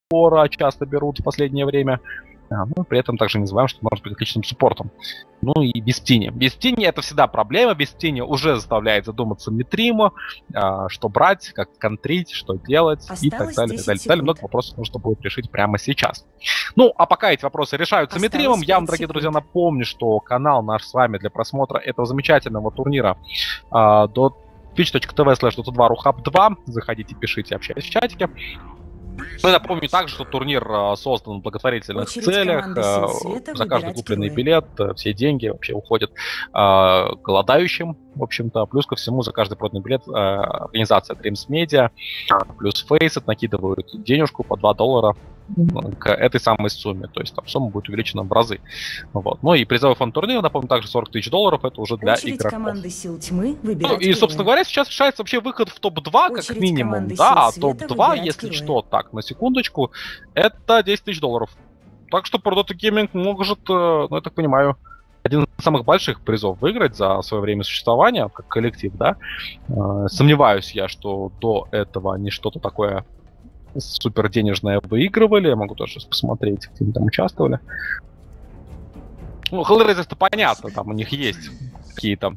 часто берут в последнее время. Ну, при этом также не забываем, что может быть отличным суппортом. Ну и без тени. Без тени это всегда проблема. Без тени уже заставляет задуматься Митрима, что брать, как контрить, что делать и так далее, так далее, так далее. Много вопросов нужно будет решить прямо сейчас. Ну, а пока эти вопросы решаются Митримом, я вам, дорогие друзья, напомню, что канал наш с вами для просмотра этого замечательного турнира до twitch.tv/dota2ruhub2. Заходите, пишите, общайтесь в чатике. Ну и напомню также, что турнир создан в благотворительных целях. За каждый купленный билет все деньги вообще уходят голодающим, в общем-то. Плюс ко всему, за каждый проданный билет организация Dreams Media плюс Faceit накидывают денежку по $2 к этой самой сумме. То есть там сумма будет увеличена в разы. Вот. Ну и призовой фонд турнира, напомню, также $40 тысяч. Это уже для игроков. Команды Сил Тьмы Ну, и, собственно говоря, сейчас решается вообще выход в топ-2, как минимум. Да, а топ-2, если что, так, на секундочку, это $10 тысяч. Так что Pro Dota Gaming может, ну, я так понимаю, один из самых больших призов выиграть за свое время существования, как коллектив, да. Сомневаюсь я, что до этого они что-то такое супер денежное выигрывали. Я могу тоже сейчас посмотреть, где они там участвовали. Ну, Hellraiser-то понятно, там у них есть какие-то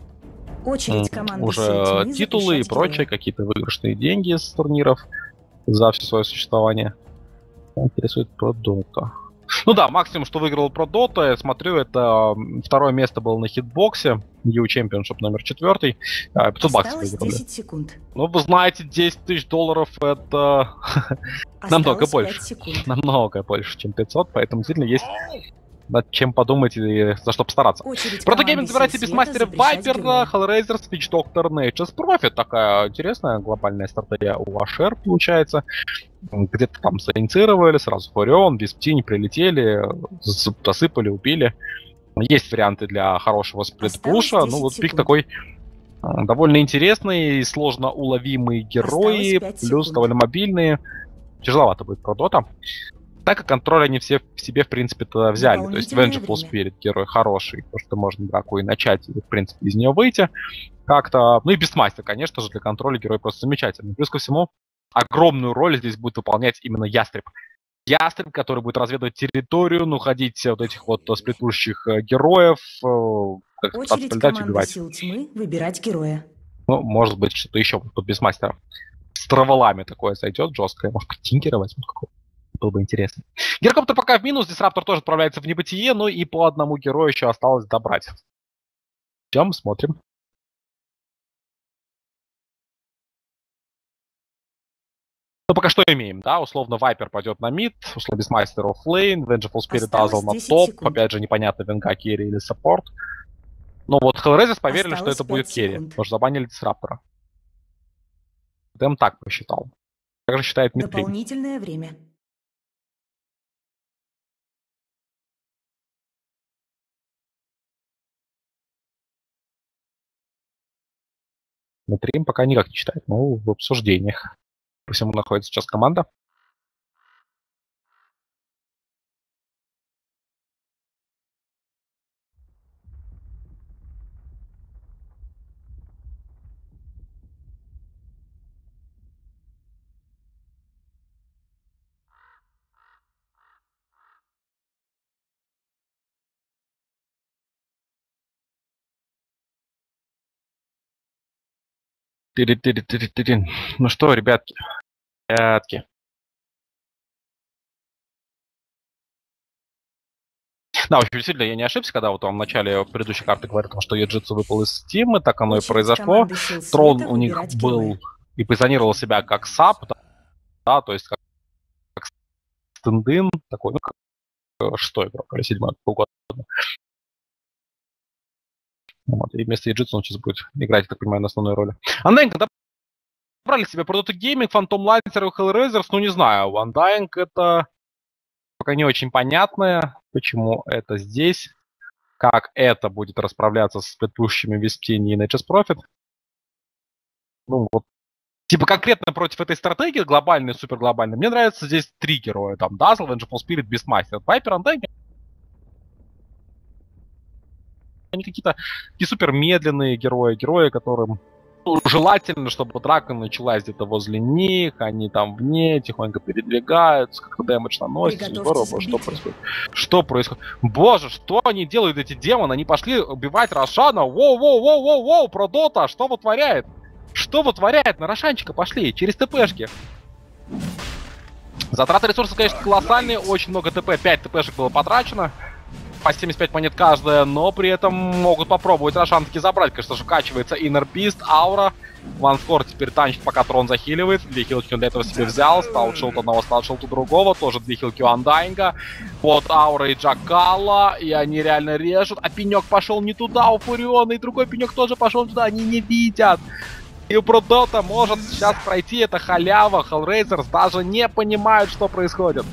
уже титулы и прочее, какие-то выигрышные деньги с турниров за все свое существование. Интересует про Dota. Ну да, максимум, что выиграл про Dota, я смотрю, это второе место было на хитбоксе, EU Championship номер 4, $500 выиграли. 10 секунд. Ну, вы знаете, $10 тысяч это намного больше. Намного больше, чем 500, поэтому действительно есть над чем подумать и за что постараться. Pro Dota Gaming забирает себе Beastmaster, Viper, Hellraiser, Speech Doctor, Nature's Prophet. Такая интересная глобальная стратегия у Ашер получается. Где-то там синициировали, сразу Фурион, без птени прилетели, засыпали, убили. Есть варианты для хорошего сплит-пуша. Ну вот пик такой довольно интересный, сложно уловимые герои, плюс довольно мобильные. Тяжеловато будет Pro Dota. Так как контроль они все в себе, в принципе-то, взяли. То есть Vengeful Spirit герой хороший, потому что можно драку и начать, и, в принципе, из нее выйти как-то. Ну и Beastmaster, конечно же, для контроля герой просто замечательный. Плюс ко всему, огромную роль здесь будет выполнять именно Ястреб. Ястреб, который будет разведывать территорию, находить вот этих вот сплетущих героев, очередь команды Сил Тьмы выбирать героя. Ну, может быть, что-то еще под Beastmaster. С траволами такое зайдет жесткое. Может быть, Тинкера возьмут какого-то. Было бы интересно. Гирокоптер пока в минус, Дисраптор тоже отправляется в небытие, но и по одному герою еще осталось добрать. Идем, смотрим. Ну, пока что имеем, да, условно Вайпер пойдет на мид, условно Beastmaster оффлейн, Vengeful Spirit Dazzle на топ, опять же непонятно, Венга, керри или саппорт. Но вот Hellraiser поверили, что это будет керри, потому что забанили Дисраптора. Дэм так посчитал. Как же считает Митрим? Дополнительное время. Митрим пока никак не считает, ну, в обсуждениях. По всему находится сейчас команда. Ну что, ребятки. Да, очень действительно, я не ошибся, когда вот вам в начале предыдущей карты говорил, что Юджитсу выпал из Steam, так оно и произошло. Трон у них был и позиционировал себя как сап, да, то есть как стендин, такой, ну, как 6-й игрок, или 7-й, угодно. Вот, и вместо Юджитсу он сейчас будет играть, я так понимаю, на основной роли. Undying, когда брали себе Pro Dota Gaming, Phantom Lancer и Hellraisers, ну не знаю, Undying это пока не очень понятно, почему это здесь, как это будет расправляться с предыдущими Веспини и Nature's Prophet. Ну вот, типа конкретно против этой стратегии, глобальной, суперглобальной, мне нравятся здесь 3 героя, там, Dazzle, Vengeful Spirit, Beastmaster, Viper, Undying. Они какие-то такие супер медленные герои, которым Желательно, чтобы драка началась где-то возле них, они там вне, тихонько передвигаются, как-то дэмэдж наносится. Здорово, что происходит? Что происходит? Боже, что они делают, эти демоны? Они пошли убивать Рошана. Воу, Продота, что вытворяет? Что вытворяет? На Рошанчика пошли, через ТПшки. Затраты ресурсов, конечно, колоссальные, очень много ТП, 5 ТПшек было потрачено. По 75 монет каждая, но при этом могут попробовать Рошан таки забрать. Конечно же, качивается Inner Beast, Аура. Ванскор теперь танчит, пока трон захиливает. 2 хилки он для этого себе взял. Стаутшилд одного, стаутшилд у другого. Тоже 2 хилки у Андайнга. Вот Аура и Джакала. И они реально режут. А пенек пошел не туда у Фуриона. И другой пенек тоже пошел туда. Они не видят. И у Продота может сейчас пройти. Это халява. Hellraisers даже не понимают, что происходит.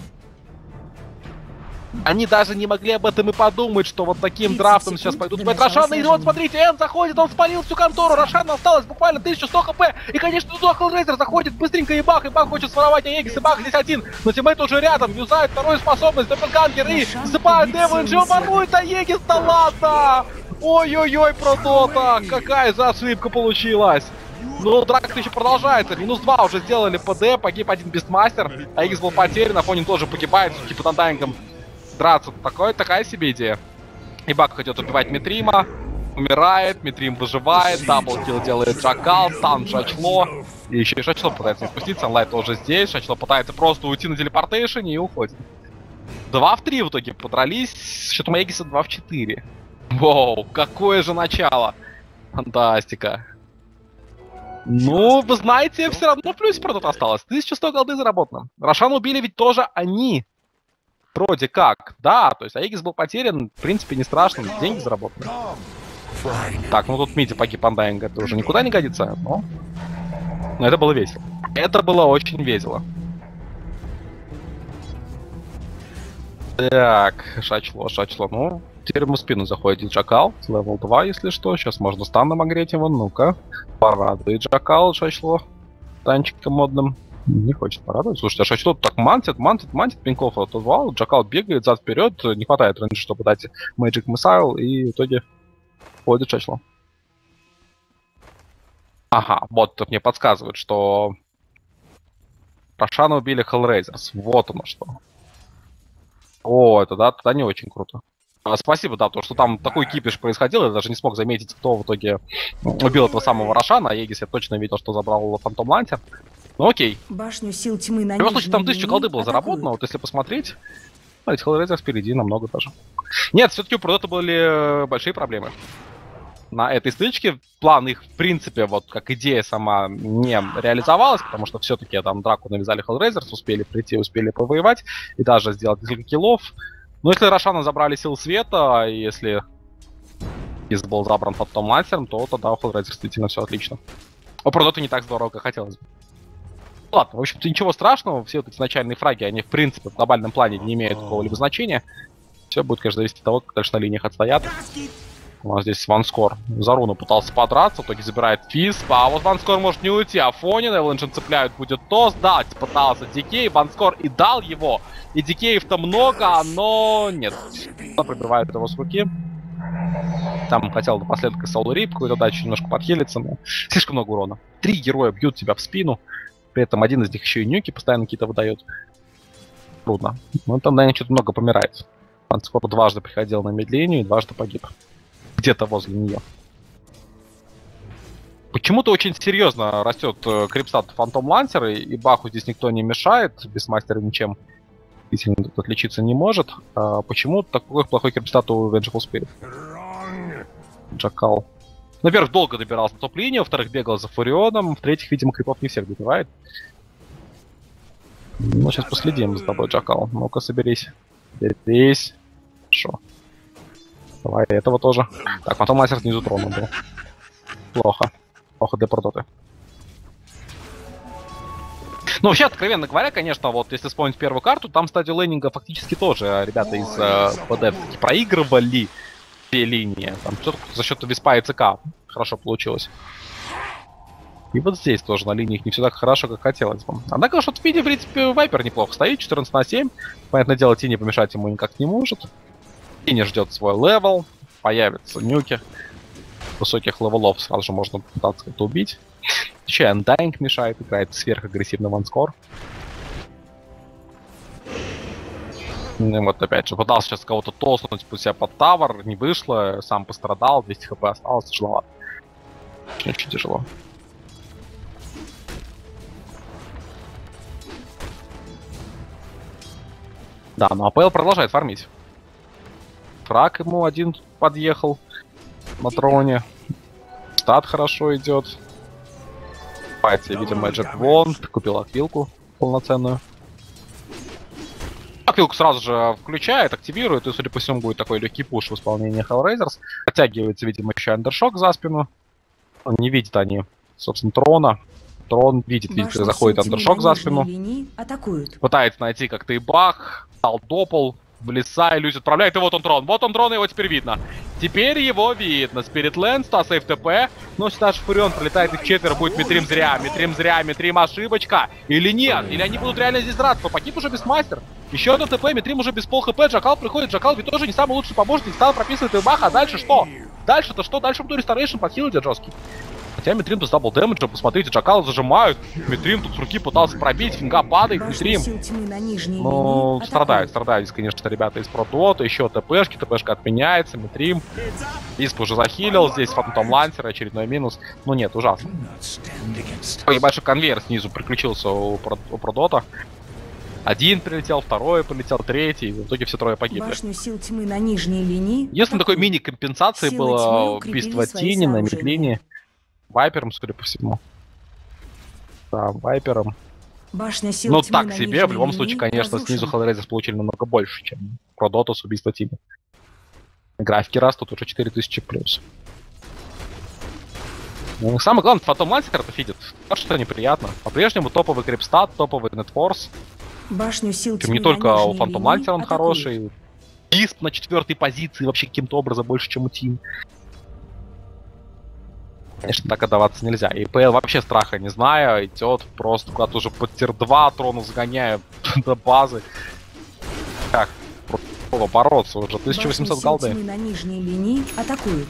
Они даже не могли об этом и подумать, что вот таким драфтом сейчас пойдут убивать Рошана. И вот, смотрите, Эн заходит, он спалил всю контору. Рошана осталось буквально 1100 хп. И, конечно, туда Hellraiser заходит быстренько, и Бах хочет своровать Аегис, и Бах здесь один. Но тиммейт уже рядом, юзает вторую способность, Доппельгангер, и засыпает Девлинджи, он ворует Аегис, да ладно! Ой-ой-ой, Продота, какая же ошибка получилась. Ну, драка еще продолжается. -2 уже сделали ПД, погиб один Бестмастер. Аегис был потерян, Афонин тоже погибает, все-таки под Андайнгом драться. Такая себе идея. И Бак хотят убивать Митрима. Умирает, Митрим выживает, даблкил делает Джакал, стан Шачло. И еще и Шачло пытается не спуститься, Анлайт тоже здесь. Шачло пытается просто уйти на телепортейшене и уходит. 2 в 3 в итоге подрались. С счетом Аегиса 2 в 4. Воу, какое же начало. Фантастика. Ну, вы знаете, все равно в плюсе продукт осталось. 1100 голды заработано. Рошана убили ведь тоже они. Вроде как, да, то есть Аегис был потерян, в принципе, не страшно, деньги заработаны. Так, ну тут Мити погиб Андайнга, это уже никуда не годится, но это было весело. Это было очень весело. Так, Шачло, ну, теперь ему в спину заходит Джакал, с левел 2, если что, сейчас можно станом огреть его, ну-ка. Порадует Джакал, Шачло, танчиком модным. Не хочет порадовать. Слушайте, а Шачло так мантит пинков отозвал, Джакал бегает зад-вперед, не хватает рейнджа, чтобы дать Magic Missile, и в итоге ходит Шачло. Ага, вот тут мне подсказывают, что Рошана убили Hellraisers. Вот оно что. О, это да, тогда не очень круто. Спасибо, да, то, что там такой кипиш происходил, я даже не смог заметить, кто в итоге убил этого самого Рошана, а Аегис я точно видел, что забрал Фантом Лантер. Ну окей. Башню сил тьмы на в любом случае, там 1000 голды было заработано, вот если посмотреть, смотрите, Hellraiser впереди намного даже. Нет, все-таки у Продота были большие проблемы. На этой стычке план их, в принципе, вот как идея сама не реализовалась, потому что все-таки там драку навязали Hellraisers, успели прийти, успели повоевать и даже сделать несколько киллов. Но если Рошана забрали сил света, и если из был забран Фантом Лансером, то тогда у Hellraisers действительно все отлично. У Продота не так здорово, как хотелось бы. Ладно, в общем-то, ничего страшного, все вот эти начальные фраги, они, в принципе, в глобальном плане не имеют какого-либо значения. Все будет, конечно, зависеть от того, как дальше на линиях отстоят. У нас здесь Ванскор за руну пытался подраться, в итоге забирает Фисп, а вот Ванскор может не уйти, Афонин, Эвленджин цепляют, будет тост, да, пытался Дикей, Ванскор и дал его, и Дикеев-то много, но нет, он пробивает его с руки. Там хотел напоследок Soul Rip какую-то дачу немножко подхилиться, но слишком много урона. 3 героя бьют тебя в спину. При этом один из них еще и нюки постоянно какие-то выдает. Трудно. Ну, там, наверное, что-то много помирает. Ванскор дважды приходил на мид-линию и дважды погиб. Где-то возле нее. Почему-то очень серьезно растет крипстат Фантом Лансер, и Баху здесь никто не мешает. Без мастера ничем действительно тут отличиться не может. Почему такой плохой крипстат у Vengeful Spirit? Джакал. Во-первых, долго добирался на топ-линию, во-вторых, бегал за Фурионом, в-третьих, видимо, крипов не всех добивает. Ну, сейчас последим за тобой, Джакал. Ну-ка, соберись. Соберись. Хорошо. Давай этого тоже. Так, потом мастер снизу трона был. Плохо. Плохо для Продоты. Ну, вообще, откровенно говоря, конечно, вот если вспомнить первую карту, там стадию лейнинга фактически тоже ребята из ПД проигрывали две линии. Там что-то за счет Виспа и ЦК хорошо получилось. И вот здесь тоже на линиях не всегда так хорошо, как хотелось бы. Однако, что в виде, в принципе, Вайпер неплохо стоит, 14/7. Понятное дело, Тини помешать ему никак не может. Тини ждет свой левел, появятся нюки. высоких левелов сразу же можно пытаться это убить. Еще Undying мешает, играет сверхагрессивный ванскор. Ну, вот опять же, пытался сейчас кого-то тоснуть себя под тавер, не вышло, сам пострадал, 200 хп осталось, тяжеловато. Очень тяжело. Да, но АПЛ продолжает фармить. Фраг ему один подъехал на троне. Стат хорошо идет. Пайте, видимо, Magic Wand. Купил аквилку полноценную. Аквилку сразу же включает, активирует, и, судя по всему, будет такой легкий пуш в исполнении Hellraisers. Оттягивается, видимо, еще Андершок за спину. Не видят они, собственно, трона. Трон видит, заходит Андершок за спину. Пытается найти как-то и бах. Дал допол в леса, иллюзию отправляет, и вот он трон, его теперь видно. Теперь его видно. Спиритлэнд, Стасейв ТП, но сюда же Фурион пролетает, их четверо, будет Митрим зря, Митрим ошибочка. Или нет, или они будут реально здесь драться, погиб уже Бестмастер. Еще одно ТП, Митрим уже без пол хп, Джакал приходит, Джакал ведь тоже не самый лучший помощник, стал прописывать и бах, а дальше что? Дальше-то что? Дальше буду Ресторейшн под хил идет жесткий. Хотя Митрим тут с дабл дэмэджем, посмотрите, Джакала зажимают. Митрим тут с руки пытался пробить, финга падает, Митрим. Ну, страдают здесь, конечно, ребята из Продота. Еще ТПшки, ТПшка отменяется, Митрим. Исп уже захилил, здесь Фантом Лансер, очередной минус. Ну нет, ужасно. Ой, большой конвейер снизу приключился у Продота. Один прилетел, второй полетел, третий, в итоге все трое погибли. Башню сил тьмы на нижней линии. Если такой мини-компенсации было убийство Тини на мидлине. Вайпером, судя по всему. Да, Вайпером. Башня сил ну, тьмы так себе, в любом случае, конечно, снизу Hellraisers получили намного больше, чем Продота с убийства Тини. Графики растут уже 4000+. Ну, самое главное, Фантом Лансер это фидит. Вот что неприятно. По-прежнему топовый Крипстат, топовый Нетфорс. Башню сил тьмы не только у Фантом Лансера он атакуют. хороший. Дисп на 4-й позиции вообще каким-то образом больше, чем у Тим. Конечно, так отдаваться нельзя. И ПЛ вообще страха не зная, идет просто куда-то уже под тир-2, трону загоняя до базы. Как? Против бороться уже 1800 голды. На нижней линии атакуют.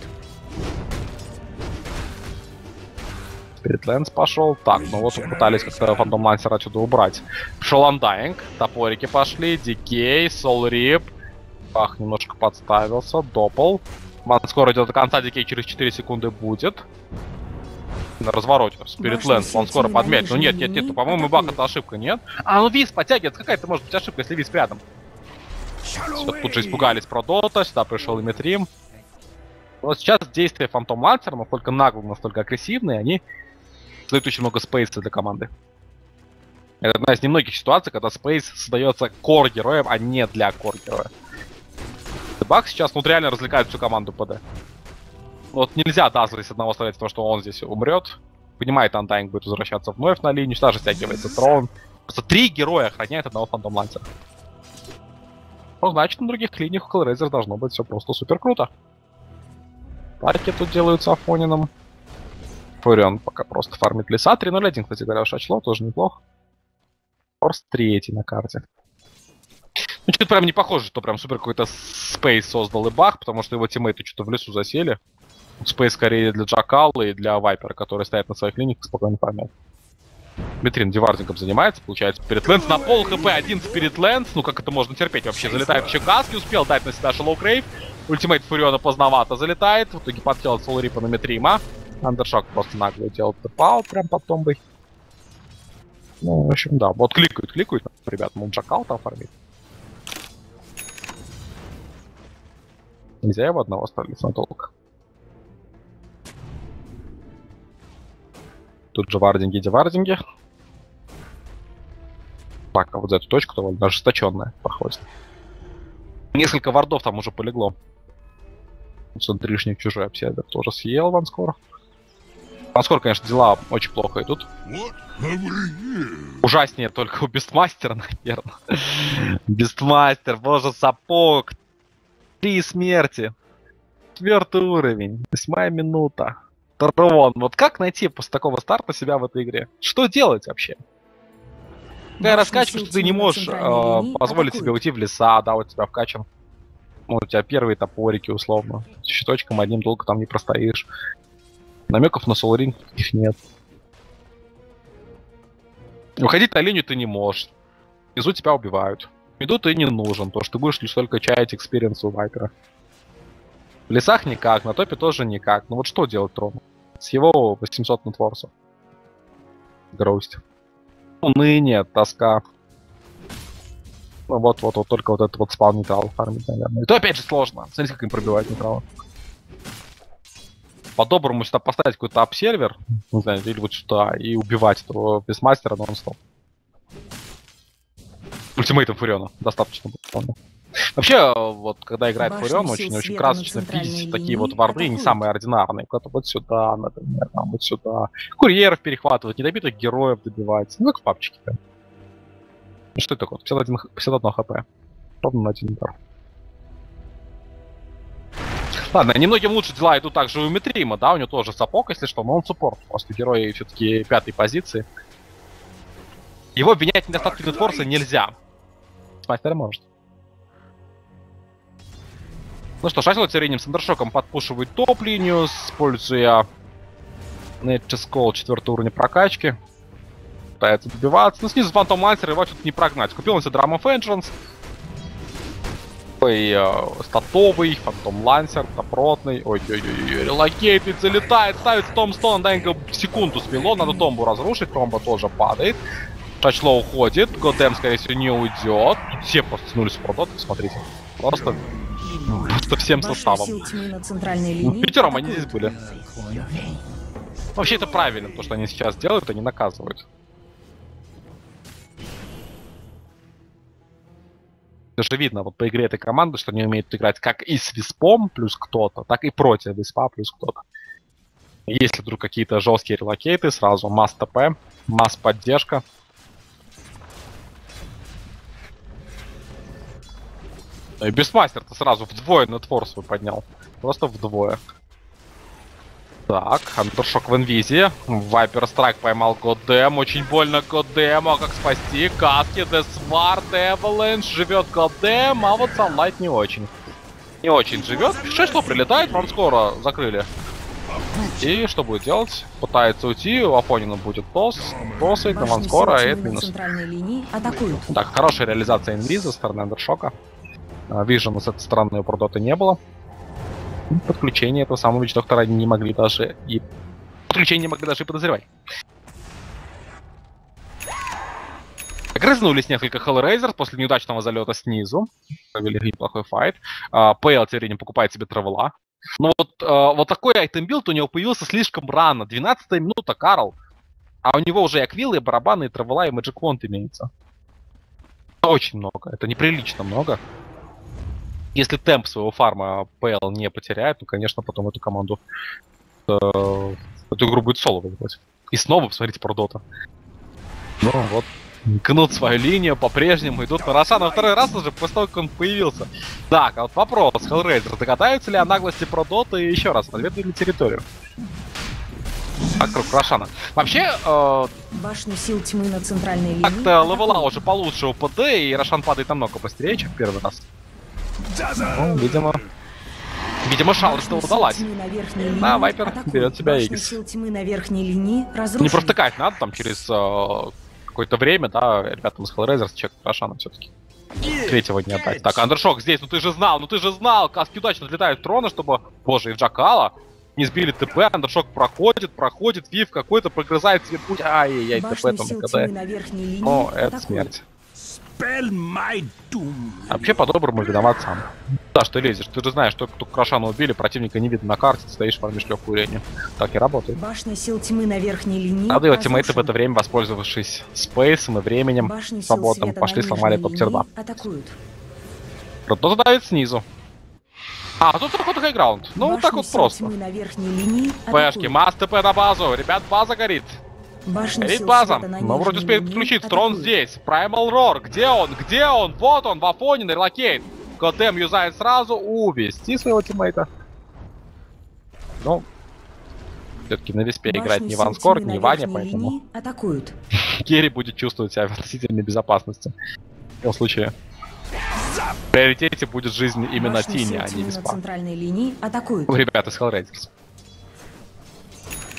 Спиритлэндс пошел. Так, ну вот пытались как-то Фантом Лансера отсюда убрать. Пришел Undying, топорики пошли, Дикей, Soul Rip. Бах, немножко подставился, допол. Ванскор идет до конца, Дикей через 4 секунды будет. На развороте. Спиритлэндс, Ванскора подметь. Ну нет, по-моему, бах это ошибка, нет? А, ну Виз подтягивается, какая-то может быть ошибка, если Виз рядом. Все, тут же испугались про Дота, сюда пришел и Митрим. Вот сейчас действия Фантом Лансера, насколько наглые, настолько агрессивные, они дают очень много спейса для команды. Это одна из немногих ситуаций, когда спейс создается кор-героем, а не для кор-героя. Бах сейчас вот реально развлекает всю команду ПД. Вот нельзя Дазлер из одного оставлять, потому что он здесь умрет. Понимает, Undying будет возвращаться вновь на линию, сюда же стягивается трон. Просто 3 героя охраняют одного Фантом Лансера. Ну, значит, на других линиях у Hellraiser должно быть все просто супер круто. Парки тут делаются Афонином. Фурион пока просто фармит леса. 3-0-1, кстати говоря, шачло, тоже неплохо. Форс 3 на карте. Ну, что-то прям не похоже, что прям супер какой-то спейс создал и бах, потому что его тиммейты что-то в лесу засели. Спейс скорее для Джакала и для Вайпера, которые стоят на своих линиях, спокойно фармят. Митрин дивардингом занимается, получается Спиритлэндс на пол хп, один Спиритлэндс, ну как это можно терпеть вообще, залетает еще Гаски, успел дать на себя Шеллоу Крейв, ультимейт Фуриона поздновато залетает, в итоге подхел Soul Rip на Митрима, Андершок просто нагло делал тэп-аут прям под томбой. Ну, в общем, да, вот кликают, ребят, мол, Джакал там фармит. Нельзя его одного оставить на толк. Тут же вардинги. Так, а вот за эту точку довольно ожесточенная проходит. Несколько вардов там уже полегло. Центришник чужой обседер тоже съел Ванскор. Ванскор, конечно, дела очень плохо идут. Ужаснее только у Бестмастера, наверное. Бестмастер, боже, сапог. 3 смерти. 4-й уровень. 8-я минута. Трон. Вот как найти после такого старта себя в этой игре? Что делать вообще? Такая раскачка, что ты не можешь позволить себе уйти в леса, да, вот тебя вкачан. Ну, у тебя первые топорики, условно. С щиточком одним долго там не простоишь. Намеков на соло-ринг их нет. Выходить на линию ты не можешь. Внизу тебя убивают. Миду ты не нужен, потому что ты будешь лишь только чаять экспириенс у Вайпера. В лесах никак, на топе тоже никак. Ну вот что делать Трону? С его 800 нетворсов. Грусть. Уныние, тоска. Ну вот только вот этот вот спаун нейтрал фармить, наверное. И то опять же сложно. Смотрите, как им пробивают нейтралы. По-доброму сюда поставить какой-то ап-сервер, не знаю, или вот сюда, и убивать этого бисмастера нон-стоп. Ультимейтом Фуриона достаточно будет. Вообще, вот когда играет Фурион, очень красочно пиздить такие вот варды, не самые ординарные. Куда-то вот сюда, например, там вот сюда. Курьеров перехватывать, недобитых героев добивать. Ну, как в папчике. Ну, что это такое? 51 хп. Ровно на 1 удар. Ладно, немногим лучше дела идут также у Митрима, да, у него тоже сапог, если что, но он суппорт. Просто герой все-таки 5-й позиции. Его обвинять в недостатке нетфорса нельзя. Мастер может. Ну что, Шасил тем временем с Андершоком подпушивает топ-линию, используя Nature's Call 4 уровня прокачки. Пытается добиваться. Ну, снизу Фантом Лансер его тут не прогнать. Купил он себе Драма Vengeance. Статовый, Фантом Лансер, топротный. Ой-ой-ой, релокейтит, залетает, ставит Томстон, дай-ка секунду смело, надо Томбу разрушить, Томба тоже падает. Шачло уходит, Годем, скорее всего, не уйдет. Все просто тянулись в продот, смотрите. Просто всем составом. Пятером они здесь были. Вообще это правильно, то, что они сейчас делают, они наказывают. Даже видно вот по игре этой команды, что они умеют играть как и с Виспом плюс кто-то, так и против Виспа плюс кто-то. Если вдруг какие-то жесткие релокейты, сразу масс ТП, масс поддержка. И Бисмастер-то сразу вдвое нетфорс свой поднял. Просто вдвое. Так, Андершок в инвизе. Вайпер Страйк поймал Годем. Очень больно Годему. А как спасти? Каски, Десвард, Эваленш. Живет Годем, а вот Sunlight не очень. Не очень живет. Шешло прилетает, вам скоро закрыли. И что будет делать? Пытается уйти, у Афонина будет тосить, но вам скоро, и это минус. Так, хорошая реализация инвиза со стороны Андершока. Вижена с этой стороны у Продота не было. Подключение этого самого Вич-доктора не могли даже и... Подключение не могли даже и подозревать. Огрызнулись несколько Hellraiser после неудачного залета снизу. Провели неплохой файт. ПЛ тем временем покупает себе Травела. Но вот такой айтем-билд у него появился слишком рано. 12-я минута, Карл. А у него уже и аквилы, и барабаны, и Травела, и Magic Wand имеется. Очень много. Это неприлично много. Если темп своего фарма ПЛ не потеряет, то, конечно, потом эту команду, эту игру будет соло выиграть. И снова, посмотрите, Продота. Ну вот, гнут свою линию, по-прежнему идут на Рошана второй раз уже после того, как он появился. Так, а вот вопрос, Hellraiser, догадаются ли о наглости Продота и еще раз наведали ли территорию? Вокруг Рошана. Вообще, башню сил тьмы на центральной линии. Так-то левела уже получше у ПД, и Рошан падает намного быстрее, чем в первый раз. Ну, видимо, шалость-то удалась. Да, Вайпер берет себя Игис. Не просто кать надо, там через какое-то время, да, ребятам из Hellraiser чек Рошана все-таки. Третьего не отдать. Так, Андершок здесь, ну ты же знал, Каски удачно взлетает в трона, чтобы, боже, и в Джакала не сбили ТП, Андершок проходит, Вив какой-то прогрызает себе путь. Ай-яй-яй, ТП там на КД. О, это смерть. А вообще по-доброму виноват сам. Да, что лезешь, ты же знаешь, что Рошана убили, противника не видно на карте, ты стоишь, фармишь легкую линию. Так и работает. Башня сил тьмы на верхней линии. Надо его тиммейты в это время, воспользовавшись спейсом и временем свободным, пошли сломали топ-тир-2. Кто-то давит снизу. А тут только хайграунд. Ну, так вот просто. Пэшки, масс ТП на базу. Ребят, база горит. Горит база. Но вроде успеет подключить. Трон здесь. Primal Roar. Где он? Вот он, в Афоне, на релокейт. Годем юзает сразу. Увести своего тиммейта. Ну, все-таки на Виспе играет не Ванскор, не Ваня, поэтому Керри будет чувствовать себя в относительной безопасности. В этом случае в приоритете будет жизнь именно Тини, а не Виспа. У ребят из Hellraisers.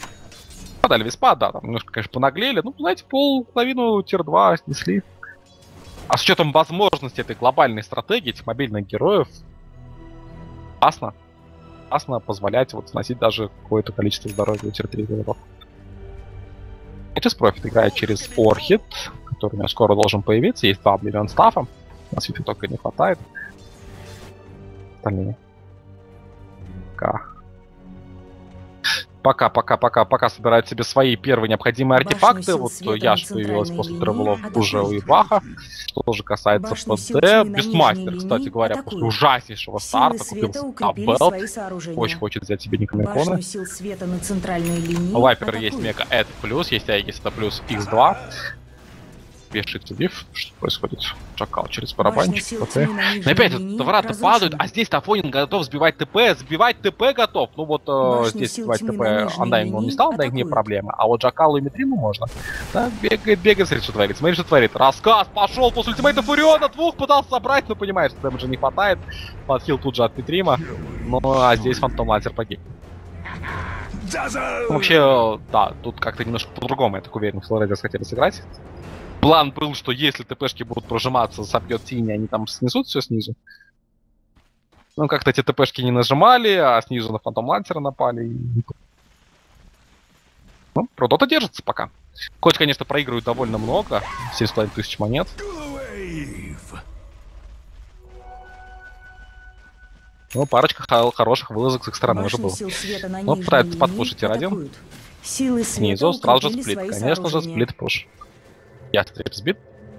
хватали виспа, да, там немножко, конечно, понаглели. Ну, знаете, половину тир-2 снесли. А с учетом возможности этой глобальной стратегии, этих мобильных героев, опасно позволять вот сносить даже какое-то количество здоровья у тир-3 игроков. Сейчас Профит играет через Орхид, который у меня скоро должен появиться. Есть 2 Обливион стафа. На свете только не хватает. Остальные. Пока собирают себе свои первые необходимые артефакты. Вот Яш появилась после Тревелов уже у Иваха. Что же касается ПД, Бестмастер, кстати говоря, после ужаснейшего старта купил Стаббелт. Очень хочет взять себе Некромикона. Вайпер есть Мега Эд плюс, есть Аегис это плюс X2. Без шифт-лив, что происходит? Джакал через барабанчик. Но опять, врата падают, а здесь Тафонин готов сбивать ТП готов. Ну вот здесь сбивать ТП Undying он не стал, Undying не проблема. А вот Джакалу и Митрину можно. Да, бегает, смотри, что творит. Смотри, что творит. Рассказ пошел после ультимейта Фуриона, 2 пытался собрать, но понимаешь, что дэмэджа не хватает. Подхил тут же от Митрима. Ну а здесь Фантом Лазер погиб. Ну, вообще, да, тут как-то немножко по-другому, я так уверен, в Флоридерс хотели сыграть. План был, что если ТПшки будут прожиматься, собьет Тини, они там снесут все снизу. Ну, как-то эти ТПшки не нажимали, а снизу на Фантом Лансера напали. Ну, Продота держится пока. Хоть, конечно, проигрывают довольно много. 7,5 тысяч монет. Ну, парочка хороших вылазок с их стороны уже было. Ну, пытается подпушить R1. Снизу сразу же сплит. Конечно же, сплит-пуш. Я сбит.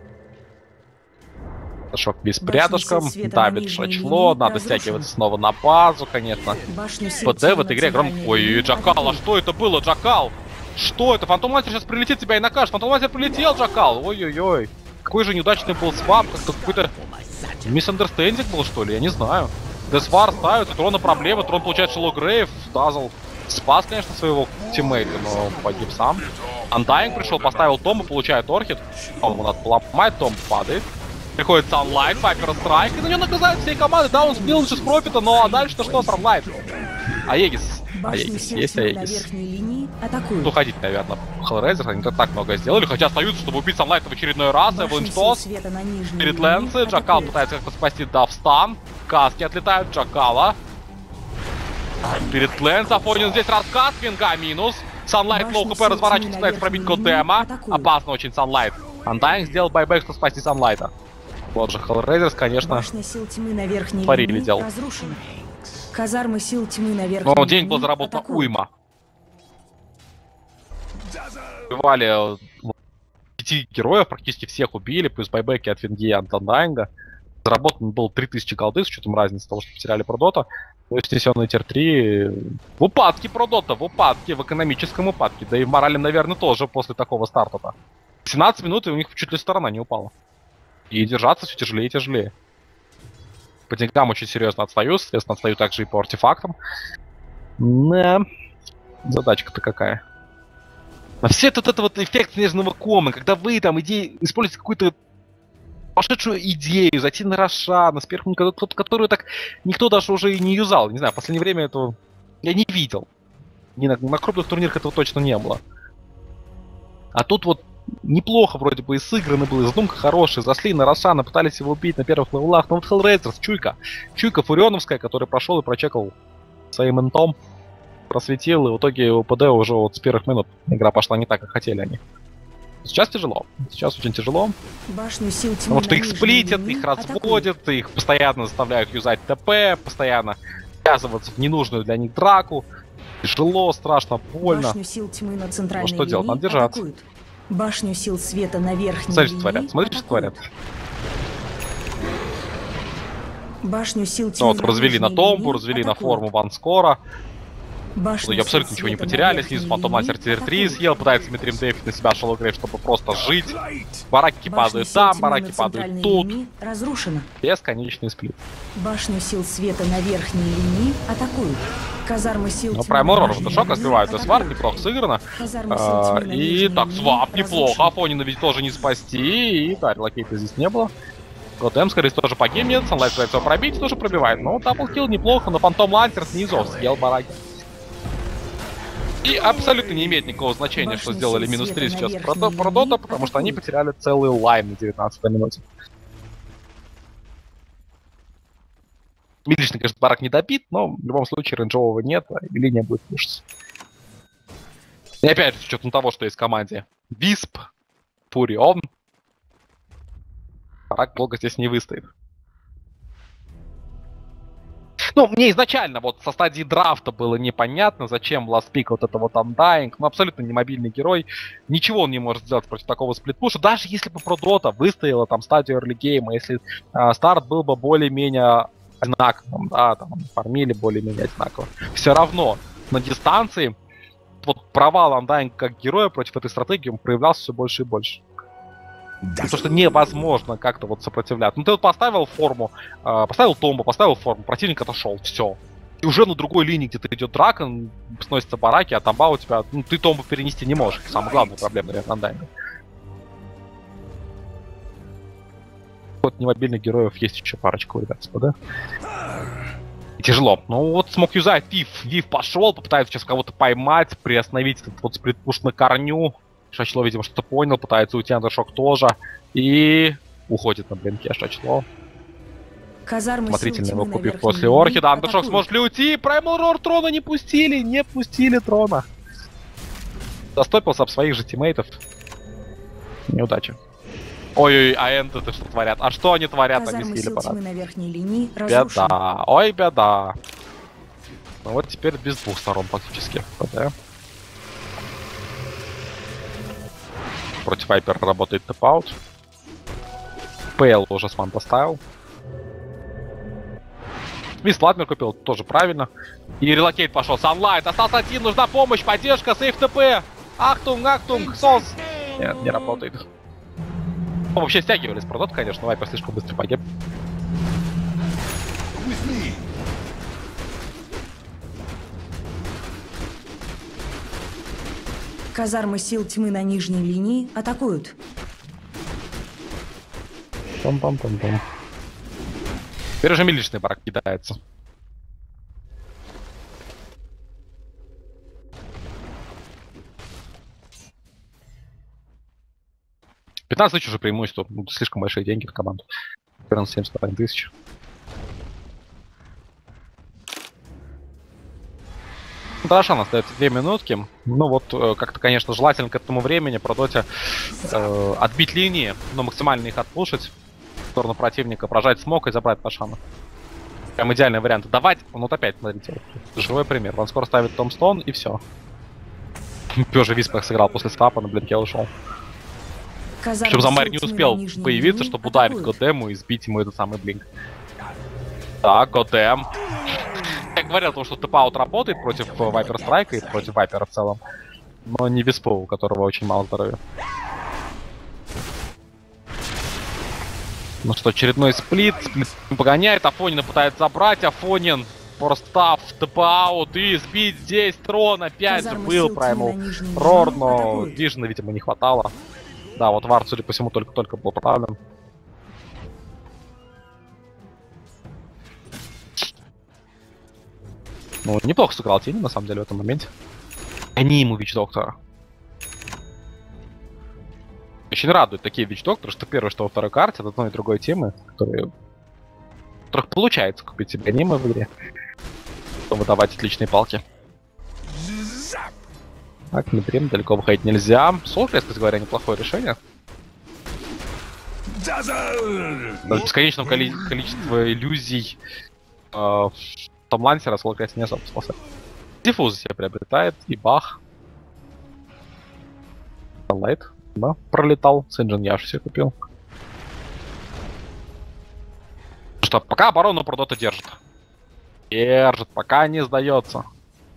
Шок без рядышком, давит шачло, надо стягиваться снова на базу, конечно. ПД в этой игре огромный... Ой, Джакал, а что это было, Джакал? Что это? Фантом Лансер сейчас прилетит, тебя и накажет. Фантом Лансер прилетел, Джакал! Ой-ой-ой. Какой же неудачный был свап, как-то какой-то... Миссандерстендинг был, что ли? Я не знаю. Десвар ставит, у Трона проблемы, Трон получает Шелло Грейв, Дазл. Спас, конечно, своего тиммейта, но погиб сам. Undying пришел, поставил Тома, получает Орхид. Тому надо поломать, Том падает. Приходит Sunlight, Viper Strike, и на него наказают всей команды. Да, он сбил из профита, но дальше-то что, Sunlight? Аегис. Есть Аегис. Тут уходить, наверное, Hellraiser, они так много сделали, хотя остаются, чтобы убить Sunlight в очередной раз. Эвелинстос, перед Лэнсы, Джакал пытается как-то спасти Давстан. Каски отлетают, Джакала. Перед Лэнс, Афонин здесь расказ, пинга минус. Sunlight лоу хп разворачивается, пытается пробить Годема. Опасно очень Sunlight. Undying сделал байбэк, чтобы спасти Sunlight'а. Вот же, Hellraisers, конечно, парили делал. Казармы сил тьмы на верхней но денег был заработан уйма. Убивали 5 героев, практически всех убили, плюс байбеки от Винги и от Undying. Заработан был 3000 голды, с учетом разницы того, что потеряли Продота. То есть снесенный тир-3 в упадке Продота, в упадке, в экономическом упадке. Да и в моральном, наверное, тоже после такого старта-то. 17 минут, и у них чуть ли сторона не упала. И держаться все тяжелее и тяжелее. По деньгам очень серьезно отстают, соответственно, отстают также и по артефактам. Да, задачка-то какая. Но все это вот эффект снежного кома, когда вы там используете какую-то пошедшую идею, зайти на Рошана, с первым, которую так никто даже уже и не юзал. Не знаю, в последнее время этого я не видел. На крупных турнирах этого точно не было. А тут вот неплохо вроде бы и сыграно было, задумка хорошая, зашли на Рошана, пытались его убить на первых левелах, но вот Hellraisers, чуйка фурионовская, который прошел и прочекал своим интом, просветил, и в итоге у ПД уже вот с первых минут игра пошла не так, как хотели они. Сейчас тяжело. Сейчас очень тяжело. Потому что их сплитят, их разводят, их постоянно заставляют юзать ТП, постоянно ввязываться в ненужную для них драку. Тяжело, страшно, больно. Ну что делать? Надо держаться. Башню сил света на верхней Смотри, что творят. Смотри, что творят. Башню сил тьмы вот развели на Томбу, развели на форму Ванскора. Я абсолютно ничего не потеряли, снизу Фантом Лансер тир-3 съел, пытается Митрим дефить на себя Шелло Грейв, чтобы просто жить. Бараки падают там, бараки падают тут. Бесконечный сплит. Башню сил света на верхней линии атакуют. Казармы сил тьмы. Прайм Оррор в шока сбивают. Свар неплохо сыграно. И так, свап неплохо. Афонина ведь тоже не спасти. И да, релокейта здесь не было. Готэм, скорее всего, тоже погибнет. Sunlight пытается его пробить, тоже пробивает. Но даблкилл неплохо, но Фантом Лансер снизу съел бараки. И абсолютно не имеет никакого значения, что сделали минус 3 сейчас про Дота, потому что они потеряли целый лайн на 19-й минуте. Лично, конечно, барак не добит, но в любом случае рейнджового нет, и линия будет пушиться. И опять же, с учетом того, что есть в команде Висп, Фурион, барак долго здесь не выстоит. Ну, мне изначально вот со стадии драфта было непонятно, зачем Last Pick вот это вот Undying. Ну, абсолютно не мобильный герой. Ничего он не может сделать против такого сплитпуша. Даже если бы ProDota выстояла там стадию early game, если старт был бы более-менее одинаковым, да, там фармили более-менее одинаково. Все равно на дистанции вот провал Undying как героя против этой стратегии он проявлялся все больше и больше. Потому что невозможно как-то вот сопротивляться. Ну ты вот поставил форму, поставил томбу, поставил форму, противник отошел, все. И уже на другой линии где-то идет драка, сносятся бараки, а тамба у тебя, ну ты томбу перенести не можешь. Это самая главная проблема Undying. Вот немобильных героев есть еще парочку, ребят, да? И тяжело. Ну вот смог юзать Вив. Вив пошел, попытается сейчас кого-то поймать, приостановить этот вот сплитпуш на корню. Шачло, видимо, что-то понял, пытается уйти, Андершок тоже. И уходит на блинке Шачло. Смотрительно его купив после Орхида. Андершок сможет ли уйти? Праймал Рор трона не пустили трона. Застопился об своих же тиммейтов. Неудача. Ой-ой, а энты-то что творят? А что они творят? Они слили парад. Беда. Ой, беда. Ну вот теперь без двух сторон фактически. ПД. Против Вайпера работает тэп-аут. ПЛ уже сман поставил. Мисс Ладмер купил, тоже правильно. И релокейт пошел. Санлайт остался один, нужна помощь, поддержка, сейф ТП. Ахтунг, сос. Нет, не работает. Ну, вообще стягивались продот, конечно, Вайпер слишком быстро погиб. Казармы сил тьмы на нижней линии атакуют. Пам-пам-пам-пам. Теперь уже миличный барак кидается. $15 тысяч уже преимущество. Ну, слишком большие деньги в команду. 14,5 тысяч. Рошан остается 2 минутки. Ну вот, как-то, конечно, желательно к этому времени продоте отбить линии, но максимально их отпушить в сторону противника, прожать смог и забрать Рошана. Прям идеальный вариант. Давать, ну вот опять, смотрите, живой пример. Он скоро ставит Томстон и все. Пёжа Виспах сыграл после свапа, на блинке ушел. Чтобы Замайр не успел появиться, чтобы ударить Годему и сбить ему этот самый блинк. Так, Годем. Я говорил о том, что тэп-аут работает против Вайпер Страйка и против Вайпера в целом. Но не Виспу, у которого очень мало здоровья. Ну что, очередной сплит. Погоняет, Афонина пытается забрать. Афонин просто в тэп-аут и сбить здесь трон. Опять же был Праймал Рор, но Вижена, видимо, не хватало. Да, вот Вард, судя по всему, только-только был поставлен. Ну, неплохо сыграл Тени, на самом деле, в этом моменте. Они ему Вич-доктора. Очень радует такие Вич-докторы, что первое, что во второй карте, от одной и другой темы, которые... которых получается купить себе аниме в игре, чтобы давать отличные палки. Так, не прям далеко выходить нельзя. Солкрес, кстати говоря, неплохое решение. Даже бесконечного количества иллюзий Том Лансера Солкрес не особо спасает. Диффуз себе приобретает, и бах. Лайт, да, пролетал. Сэнджин Яш себе купил. Что, пока оборону продота держит. Держит, пока не сдается.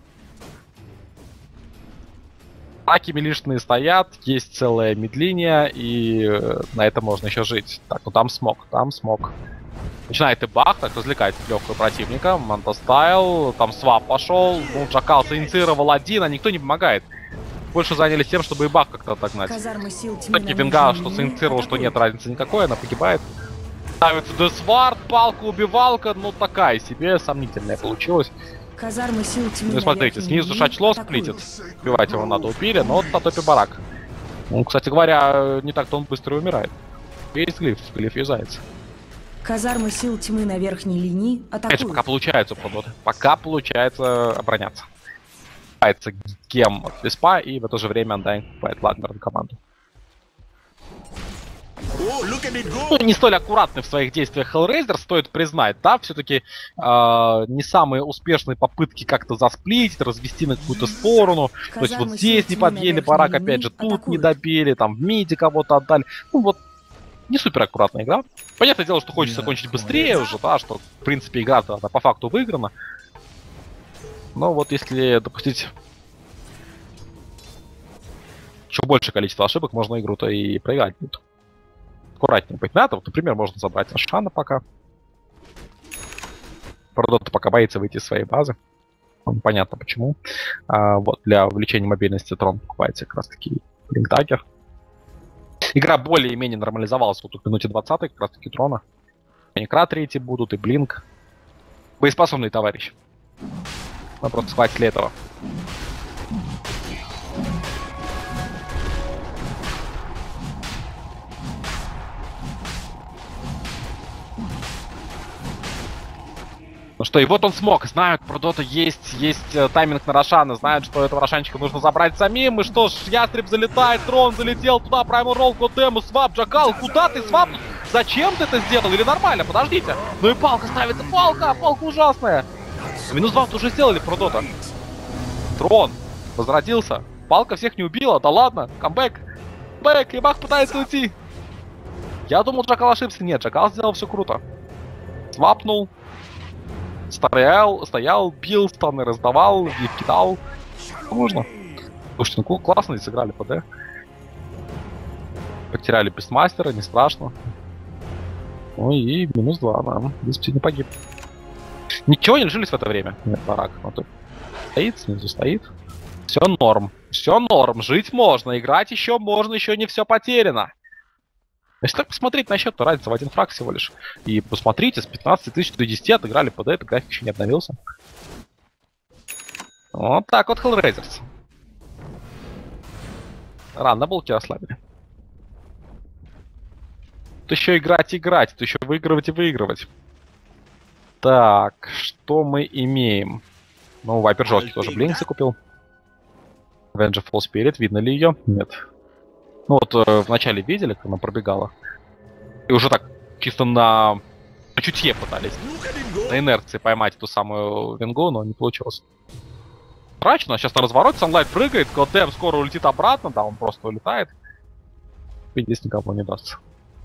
Атаки милишные стоят, есть целая мидлиния, и на это можно еще жить. Так, ну там смог. Начинает и бах, так развлекает легкого противника. Мантастайл, там свап пошел. Ну, Джакал синициировал один, а никто не помогает. Больше занялись тем, чтобы и бах как-то отогнать. Так и Венга, что синициировал, что нет разницы никакой, она погибает. Ставится Десвард, палка-убивалка, ну такая себе, сомнительная получилась. Казармы сил тьмы. Ну, смотрите, снизу Шачло сплитит. Убивать его надо, убили, но вот на топе барак. Ну, кстати говоря, не так-то он быстро умирает. Есть глиф юзается. Казармы сил тьмы на верхней линии атакуют. Пока получается продот. Пока получается обороняться. Покупается гем от Виспа, и в это же время Undying покупает Лагмер на команду. Ну, не столь аккуратный в своих действиях Hellraiser, стоит признать, да, все-таки не самые успешные попытки как-то засплитить, развести на какую-то сторону. То есть вот здесь не подъели барак, опять же, тут не добили, там в миде кого-то отдали. Ну вот, не супер аккуратная игра. Понятное дело, что хочется кончить быстрее уже, да, что в принципе игра-то по факту выиграна. Но вот если допустить еще большее количество ошибок, можно игру-то и проиграть будет. Аккуратнее быть надо. Вот, например, можно забрать Ашана пока. Продот пока боится выйти из своей базы. Понятно почему. Вот, для увеличения мобильности трон покупается как раз таки Блинкдаггер. Игра более-менее нормализовалась. Вот тут в минуте 20 как раз таки трона. Некратри эти будут, и Блинк. Боеспособный товарищ. Ну, просто хватит ли этого. Ну что, и вот он смог. Знают, про Дота есть тайминг на Рошана. Знают, что этого Рошанчика нужно забрать самим. И что ж, Ястреб залетает, Трон залетел туда, Праймал Ролл, Готему, свап, Джакал. Куда ты свап? Зачем ты это сделал? Или нормально? Подождите. Ну и палка ставится, палка ужасная. Минус 2 уже сделали про Дота. Трон возродился. Палка всех не убила, да ладно. Камбэк. Бэк, Ебах пытается уйти. Я думал, Джакал ошибся. Нет, Джакал сделал все круто. Свапнул. Стоял, бил, станы раздавал, вип кидал. Можно. Слушайте, ну классно здесь сыграли ПД. Потеряли Бестмастера, не страшно. Ну и минус 2, да. Здесь не погиб. Ничего не лишились в это время. Нет, барак. Вот стоит, снизу стоит. Все норм. Все норм. Жить можно. Играть еще можно, еще не все потеряно. Если так посмотреть на счет, то разница в один фраг всего лишь. И посмотрите, с 15 тысяч до 10 отыграли ПД, этот график еще не обновился. Вот так вот Hellraisers. Рано булки ослабили. Тут еще играть, тут еще выигрывать и выигрывать. Так, что мы имеем? Ну, Вайпер жесткий тоже Блинксы купил. Vengeful Spirit, видно ли ее? Нет. Ну вот вначале видели, как она пробегала. И уже так чисто на чутье пытались на инерции поймать эту самую Венгу, но не получилось. Мрачно, сейчас на развороте Sunlight прыгает, Goddamn скоро улетит обратно, да, он просто улетает. И здесь никому не дастся.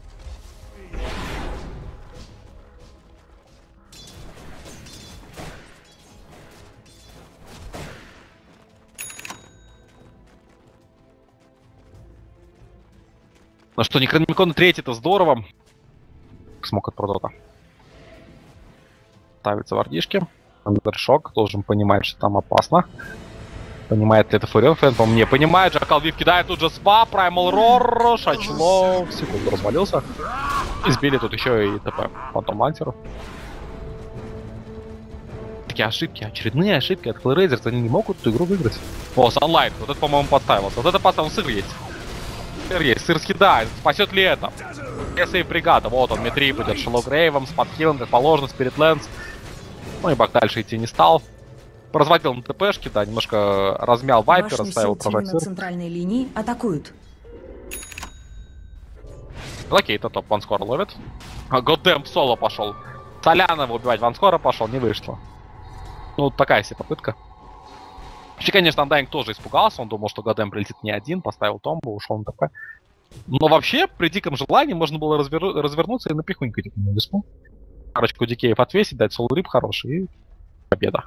Ну что, Некрономикон 3 это здорово. Смог от Продота. Ставится вардишки. Андершок должен понимать, что там опасно. Понимает ли это Фурион Фэн? По мне понимает. Джакал Вив кидает тут же спа, Праймал Рор, Шачло. Секунду развалился. И сбили тут еще и ТП Фантом Лансеру. Такие ошибки, очередные ошибки от Hellraisers, они не могут эту игру выиграть. О, Sunlight, вот это, по-моему, подставился. Вот это поставил, сыр есть. Сыр скидает, спасет ли это? Если и бригада, вот он, Митри будет Шеллоу-Грейвом, с подхилом, как положено, Спирит Лэнс. Ну и Бак дальше идти не стал. Разводил на ТПшке, да, немножко размял Вайпер, оставил прожать сыр. На центральной линии атакуют. Окей, это топ, ванскор ловит. Годдэмп соло пошел. Солянова убивать, ванскора пошел, не вышло. Ну, такая себе попытка. Вообще, конечно, Undying тоже испугался, он думал, что Годдэмп прилетит не один, поставил томбу, ушел на ТП. Но вообще, при диком желании можно было развернуться и напихунькать эту весну. Парочку дикеев отвесить, дать соло-рип хороший и победа.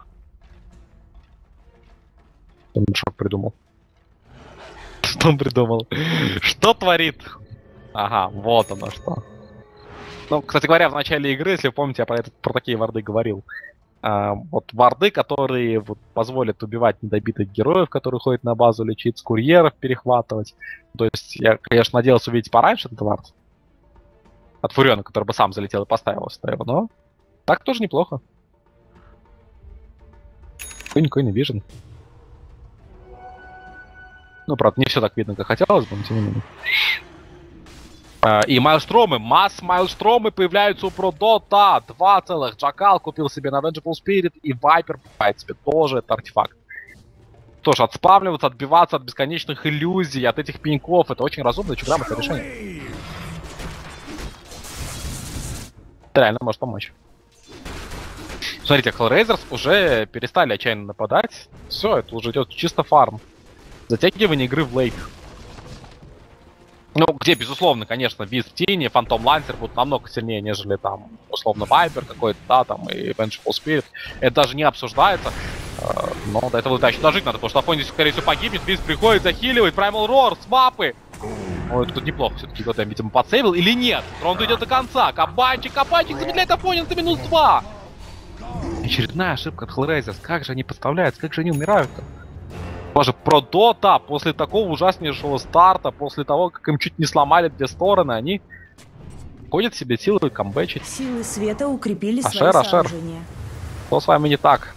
Что придумал? Что он придумал? Что творит? Ага, вот оно что. Ну, кстати говоря, в начале игры, если вы помните, я про такие варды говорил. Вот варды, которые вот, позволят убивать недобитых героев, которые ходят на базу лечить, с курьеров перехватывать. То есть я, конечно, надеялся увидеть пораньше этот вард. От Фуриона, который бы сам залетел и поставил его, но так тоже неплохо. Никакой не вижен. Ну, правда, не все так видно, как хотелось бы, но тем не менее. И Майлстромы, Майлстромы появляются у Продота. 2 целых. Джакал купил себе на Vengeful Spirit, и Вайпер покупает себе тоже этот артефакт. Тоже отспавливаться, отбиваться от бесконечных иллюзий, от этих пеньков. Это очень разумное, очень грамотное решение. Это реально может помочь. Смотрите, Hellraisers уже перестали отчаянно нападать. Все, это уже идет чисто фарм. Затягивание игры в лейт. Ну, где, безусловно, конечно, Виз в тени, Фантом Лансер будут намного сильнее, нежели там, условно, Вайпер какой-то, да, там, и Vengeful Spirit. Это даже не обсуждается. Но до этого еще дожить надо, потому что Афонис, скорее всего, погибнет, Виз приходит, захиливает, Primal Roar с мапы. Ой, тут неплохо все-таки, кто-то, видимо, подсейвил или нет. Трон идет до конца. Кабанчик замедляет оппонента минус 2. Очередная ошибка от Hellraisers. Как же они подставляются, как же они умирают-то? Боже, Продота после такого ужаснейшего старта, после того, как им чуть не сломали 2 стороны, они ходят себе силы камбэчить. Силы света укрепили свои сооружения. Что с вами не так?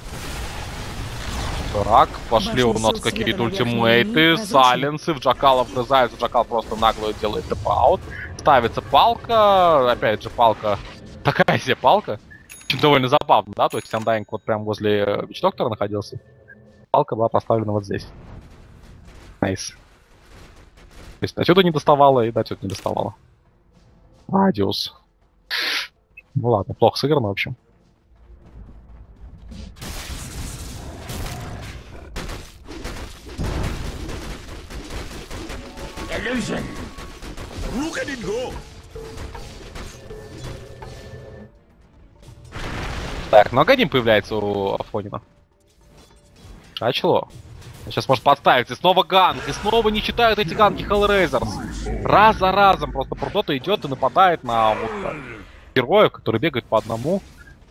Так, пошли у нас какие-то ультимейты, сайленсы, в Джакала вгрызаются, Джакал просто нагло делает тэп-аут. Ставится палка, опять же палка, такая себе палка. Довольно забавно, да, то есть Undying вот прям возле Вич-доктора находился. Палка была поставлена вот здесь. Найс. То есть отсюда не доставала и до отсюда не доставала. Радиус. Ну ладно, плохо сыграно, в общем. Так, много ним появляется у Афонина. Начало. Сейчас может подставиться. И снова ганг. И снова не читают эти ганги Hellraisers. Раз за разом просто Продота идет и нападает на вот, героев, которые бегают по одному.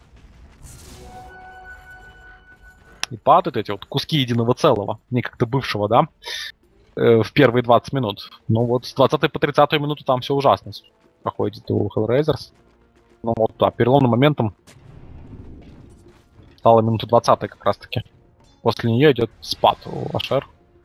И падают эти вот куски единого целого. Не как-то бывшего, да? В первые 20 минут. Ну вот с 20 по 30 минуту там все ужасно проходит у Hellraisers. Ну вот, да, переломным моментом стало минуту 20 как раз таки. После нее идет спад у Ашер.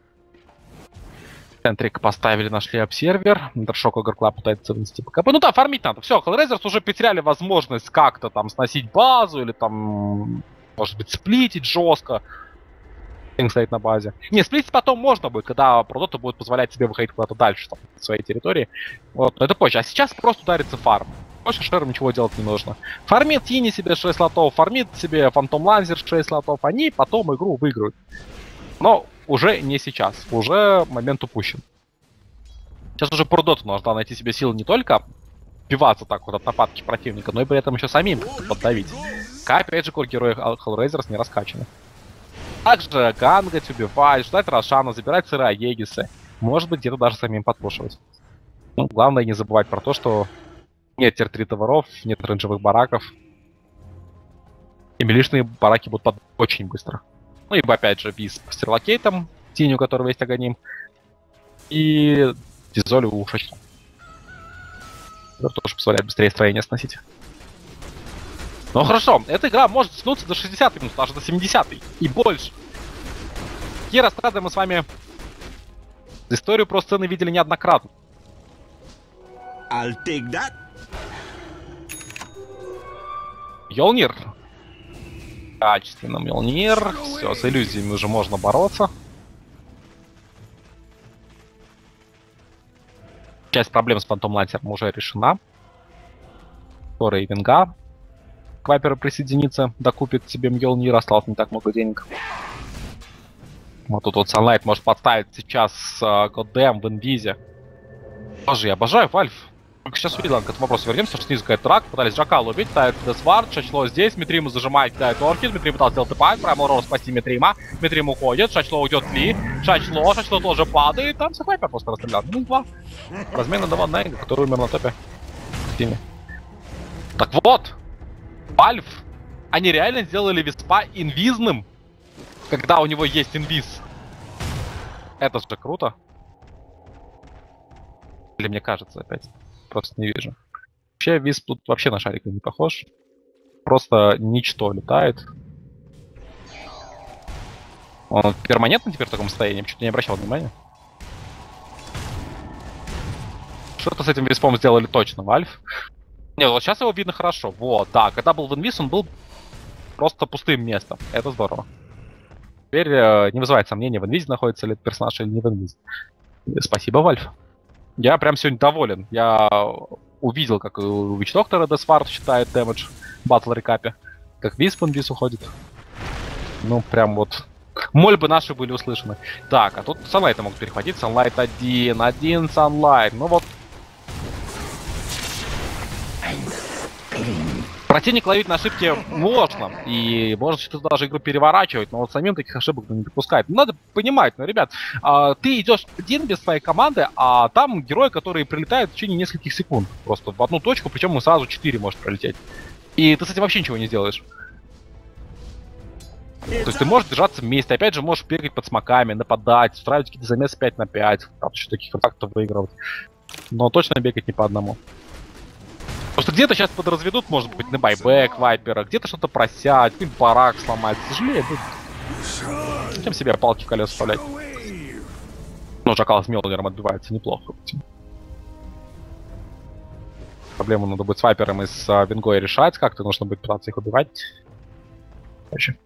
Центрик поставили, нашли обсервер. Интершок Игрокла пытается вынести ПКП. Ну да, фармить надо. Все, Hellraisers уже потеряли возможность как-то там сносить базу или там, может быть, сплитить жестко. Стоит на базе. Не, сплитить потом можно будет, когда Продота будет позволять себе выходить куда-то дальше, там, в своей территории. Вот, но это позже. А сейчас просто ударится фарм. Больше Шеру ничего делать не нужно. Фармит Тини себе 6 слотов, фармит себе Фантом Лансер 6 слотов. Они потом игру выиграют. Но уже не сейчас. Уже момент упущен. Сейчас уже Продоту нужно найти себе силы не только отбиваться так вот от нападки противника, но и при этом еще самим как-то поддавить. Опять же, герои Hellraisers не раскачаны. Также гангать, убивать, ждать Рошана, забирать сыра Егисы. Может быть, где-то даже самим подпушивать. Ну, главное не забывать про то, что нет тир-3 товаров, нет рейнджевых бараков. И милишные бараки будут подать очень быстро. Ну, ибо опять же, Виз с Стерлокейтом, Тинью, у которого есть Аганим. И Дизолю ушечку. Это тоже позволяет быстрее строение сносить. Ну хорошо, эта игра может тянуться до 60 минут, даже до 70 и больше. Такие расклады мы с вами историю про сцены видели неоднократно. I'll take that. Мьёлнир. Качественно Мьёлнир. Все, с иллюзиями уже можно бороться. Часть проблем с Фантом Лансером уже решена. Тора и Венга к Вайперу присоединится, докупит себе Мьёлнир, осталось не так много денег. Вот тут вот Sunlight может подставить сейчас Goddamn в инвизе. Боже, я обожаю Valve. Только сейчас увидел к этому вопросу вернемся, что снизу какой-то рак, пытались Джакала убить, ставит Десвард, Шачло здесь, Митриму зажимает, кидает Орхид, Митрим пытался сделать тэпайк, Primal Roar спасти Митрима, Митрим уходит, Шачло уйдет Ли, Шачло тоже падает, там всех Вайпер просто расстрелял. Минус 2. Размен на 2 Нэнга, который умер на топе. Так вот, Valve, они реально сделали Виспа инвизным, когда у него есть инвиз. Это же круто. Или мне кажется опять. Просто не вижу. Вообще Висп тут вообще на шарика не похож. Просто ничто летает. Он перманентно теперь в таком состоянии? Почему-то не обращал внимания. Что-то с этим виспом сделали точно, Вальф. Не, вот сейчас его видно хорошо. Вот, да, когда был в инвиз, он был просто пустым местом. Это здорово. Теперь не вызывает сомнения, в инвизе находится ли этот персонаж или не в инвизе. Спасибо, Вальф. Я прям сегодня доволен. Я увидел, как у Witch Doctor Десвард считает дэмэдж в батл рекапе. Как Висп в инвиз уходит. Ну, прям вот... Мольбы наши были услышаны. Так, а тут Sunlight могут перехватить. Sunlight 1, Sunlight. Ну вот. Противник ловить на ошибки можно. И можно что-то даже игру переворачивать. Но вот самим таких ошибок не допускает. Надо понимать, ну, ребят, ты идешь один без своей команды, а там герои, которые прилетают в течение нескольких секунд. Просто в одну точку, причем сразу 4 может пролететь. И ты с этим вообще ничего не сделаешь. То есть ты можешь держаться вместе, опять же можешь бегать под смоками, нападать, устраивать какие-то замесы 5 на 5, там еще таких контактов выигрывать. Но точно бегать не по одному. Потому что где-то сейчас подразведут, может быть, на байбэк Вайпера, где-то что-то просять, какой-нибудь барак сломать. Сожалею, зачем себе палки в колеса вставлять? Ну, Жакал с Мелдером отбивается неплохо. Проблему надо будет с Вайпером и с Вингой решать, как-то нужно будет пытаться их убивать. Короче.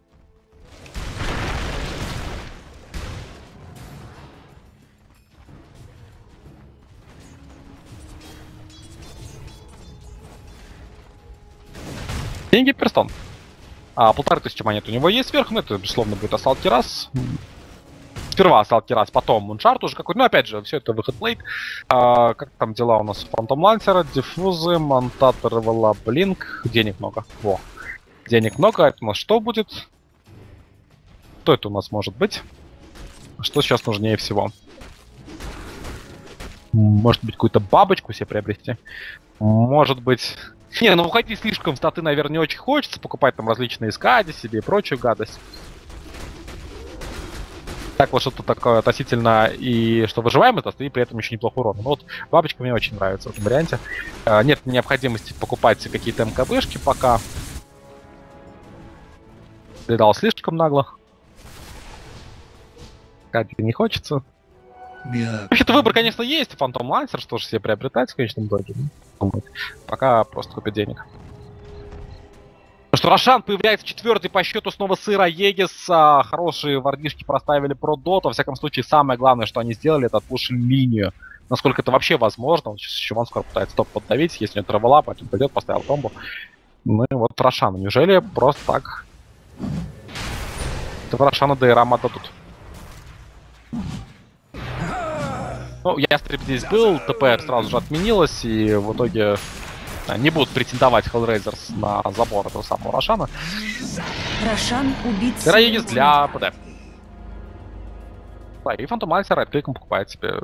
Деньги перстон. 1500 монет у него есть сверху, но это, безусловно, будет Assault Keras. Сперва Assault Keras, потом Муншарт уже какой-то. Ну, опять же, все это выход плейт. Как там дела у нас? Фантом Лансера, Диффузы, Монтатор, Вела, Блинк. Денег много. Во. Денег много. Это у нас что будет? Что это у нас может быть? Что сейчас нужнее всего? Может быть, какую-то бабочку себе приобрести? Может быть... Не, ну уходить слишком в статы, наверное, не очень хочется. Покупать там различные скади себе и прочую гадость. Так вот что-то такое относительно и что выживаемость, и при этом еще неплохо урона. Ну вот бабочка мне очень нравится в этом варианте. Нет необходимости покупать какие-то МКБшки пока. Летал слишком нагло. Скади не хочется. Вообще-то выбор, конечно, есть. Фантом Лансер, что же себе приобретать в конечном итоге. Пока просто купить денег. Ну что, Рошан появляется 4-й по счету снова сыра Егис. Хорошие вардишки проставили про Дот. Во всяком случае, самое главное, что они сделали, это отпушили линию. Насколько это вообще возможно. Вот сейчас еще он скоро пытается топ поддавить. Если у него травела, потом пойдет, поставил комбо. Ну и вот Рошан. Неужели просто так? Это Рошана Дейрама дадут. Ну, ястреб здесь был, ТПР сразу же отменилось, и в итоге не будут претендовать Hellraisers на забор этого самого Рошана. Рошан убит. Сыроегис для ПД. Да, и Фантом Лансер райт-кликом покупает себе...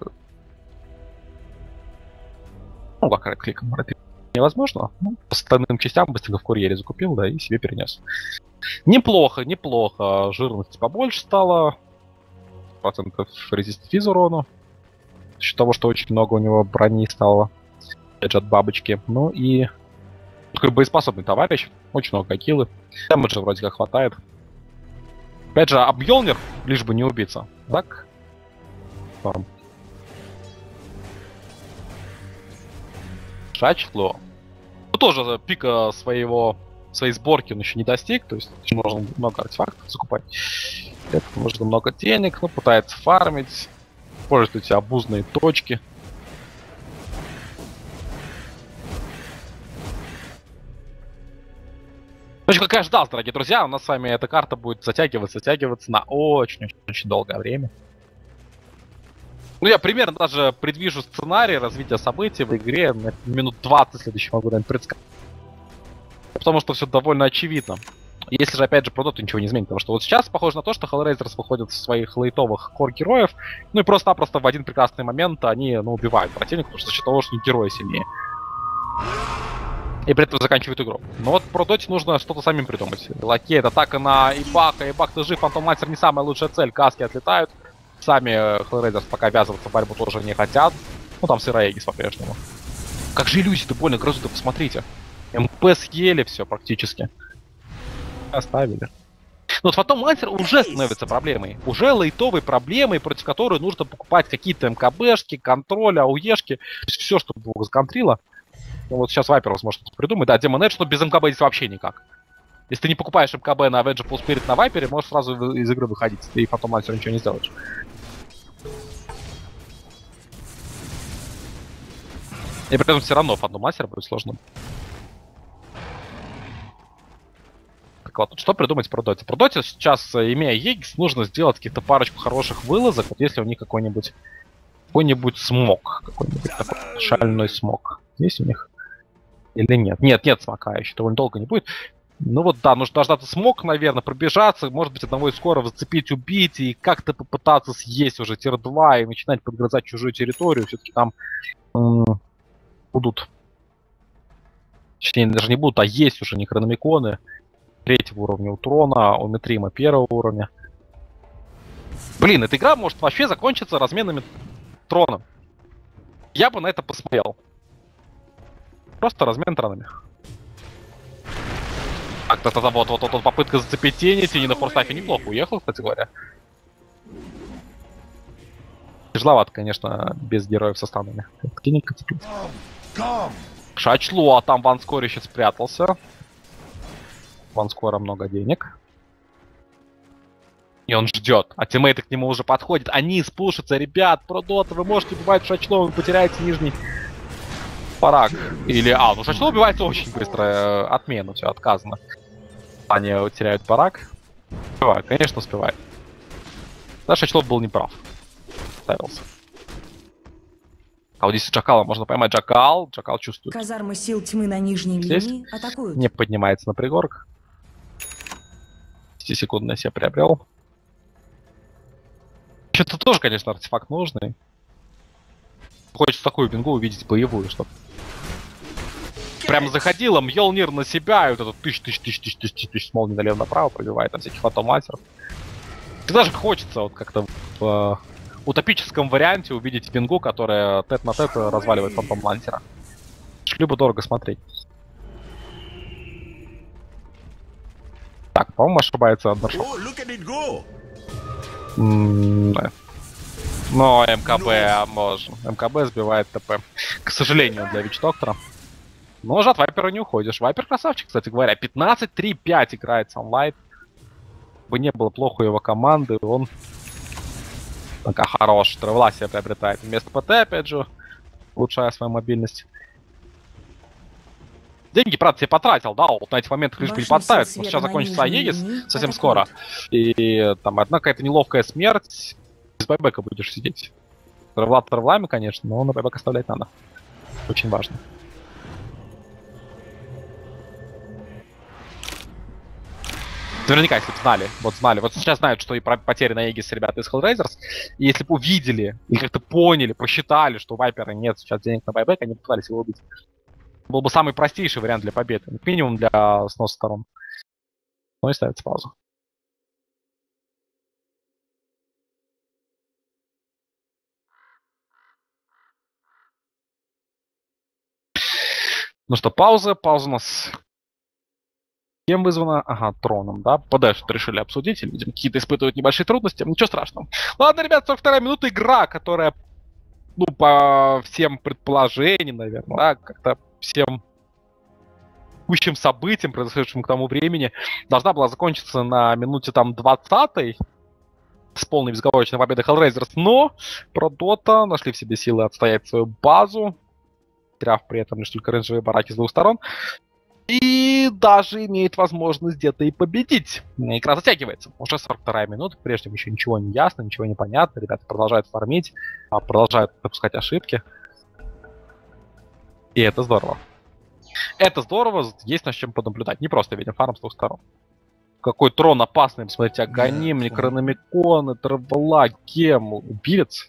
Ну, как райт-кликом? Невозможно. Ну, по остальным частям быстренько в курьере закупил, да, и себе перенес. Неплохо, неплохо. Жирность побольше стало. Процентов резист физ урону. За счет того, что очень много у него брони стало. Опять же, от бабочки. Ну и... Такой боеспособный товарищ. Очень много киллы. Дэмэджа вроде как хватает. Опять же, Абьёлнир, лишь бы не убиться. Так? Норм. Шачло. Ну, тоже пика своей сборки он еще не достиг. То есть нужно много артефактов закупать. Это нужно много денег. Ну, пытается фармить. Используйте обузные точки. Ну, как я ждал, дорогие друзья, у нас с вами эта карта будет затягиваться на очень-очень долгое время. Ну, я примерно даже предвижу сценарий развития событий в игре на минут 20 следующих могу, наверное, предсказать. Потому что все довольно очевидно. Если же, опять же, про Доту ничего не изменит, потому что вот сейчас похоже на то, что Hellraisers выходят в своих лейтовых кор-героев, ну и просто-напросто в один прекрасный момент они, ну, убивают противника, потому что за счет того, что герои сильнее. И при этом заканчивают игру. Но вот про Доте нужно что-то самим придумать. Лакеет, атака на Ибаха, Ибах-то жив, Фантом Лансер не самая лучшая цель, каски отлетают. Сами Hellraisers пока ввязываться в борьбу тоже не хотят. Ну там Сыроегис по-прежнему. Как же иллюзии-то больно грызут-то, посмотрите. МП съели все практически. Оставили. Но вот потом Лансер уже становится проблемой. Уже лейтовой проблемой, против которой нужно покупать какие-то МКБшки, контроль, АУЕшки. Все, что его законтрило. Ну, вот сейчас Вайпер может придумать. Да, Демон Эдж, что без МКБ здесь вообще никак. Если ты не покупаешь МКБ на Avenged Full Spirit на Вайпере, можешь сразу из игры выходить. И потом Лансер ничего не сделаешь. И при этом все равно в одном Лансере будет сложно. Так вот, что придумать про Доте? Про Доте сейчас, имея Егис, нужно сделать каких-то парочку хороших вылазок, вот если у них какой-нибудь смог, какой-нибудь такой шальной смог. Есть у них? Или нет? Нет смока еще, довольно долго не будет. Ну вот да, нужно дождаться смог, наверное, пробежаться, может быть, одного из скоров зацепить, убить и как-то попытаться съесть уже тир-2 и начинать подгрызать чужую территорию. Все-таки там будут... Точнее, даже не будут, а есть уже некрономиконы. 3-го уровня у Трона, у Митрима 1-го уровня. Блин, эта игра может вообще закончиться разменами Троном. Я бы на это посмотрел. Просто размен тронами. Так, вот попытка зацепить Тенити на форстафе неплохо уехал, кстати говоря. Тяжеловато, конечно, без героев со станами. Шачло, а там Ван Скор еще спрятался. Ван Скора много денег. И он ждет. А тиммейты к нему уже подходят. Они спушатся, ребят, про Дота, вы можете убивать Шачло, вы потеряете нижний параг. Или... ну Шачло убивается очень быстро. Отмена, все, отказано. Они теряют параг. Успевает, конечно, успевает. Да, Шачло был неправ. Ставился. А вот здесь Джакала можно поймать. Джакал чувствует. Казармы сил тьмы на нижней линии атакуют. Не поднимается на пригорок. 10-секундный себе приобрел. Что-то тоже, конечно, артефакт нужный. Хочется такую бингу увидеть боевую, чтобы прям заходила, Мьёлнир на себя, и вот этот тысяч молний налево-направо пробивает, там всяких фотоматеров. Всегда же хочется вот как-то в утопическом варианте увидеть бингу, которая тет-на-тет разваливает фантом лансера. Либо дорого смотреть. Так, по-моему, ошибается Андершоп. Но МКБ можно. МКБ сбивает ТП. К сожалению, для Вич-доктора. Но уже от Вайпера не уходишь. Вайпер красавчик, кстати говоря. 15-3-5 играет Sunlight. Бы не было плохо у его команды, он пока хорош. Тревела себе приобретает вместо ПТ, опять же, улучшая свою мобильность. Деньги, правда, себе потратил, да, вот на эти моменты лишь бы не подставиться. Но сейчас закончится Аегис совсем скоро. И там одна какая-то неловкая смерть. Без байбека будешь сидеть. Тревлами, конечно, но на байбек оставлять надо. Очень важно. Наверняка, если бы знали, вот сейчас знают, что и потери на Аегис ребята из Hellraisers, и если бы увидели, или как-то поняли, посчитали, что у Вайпера нет сейчас денег на байбек, они пытались его убить. Был бы самый простейший вариант для победы, как минимум для сноса сторон. Но и ставится паузу. Ну что, пауза у нас... Кем вызвано? Ага, Троном, да? Подальше решили обсудить, видимо, какие-то испытывают небольшие трудности. Ничего страшного. Ладно, ребят, 42-я минута, игра, которая, ну, по всем предположениям, наверное, да, как-то всем текущим событиям, произошедшим к тому времени, должна была закончиться на минуте там 20-й с полной безоговорочной победой Hellraisers, но про Дота нашли в себе силы отстоять свою базу, теряв при этом лишь только рейнджевые бараки с двух сторон. И даже имеет возможность где-то и победить. Игра затягивается. Уже 42-я минута, прежде еще ничего не ясно, ничего не понятно. Ребята продолжают фармить, продолжают допускать ошибки. И это здорово. Это здорово, есть над чем понаблюдать. Не просто видим фарм с двух сторон. Какой Трон опасный, посмотрите, Аганим, Некрономикон, Тревела, Гем, убивец.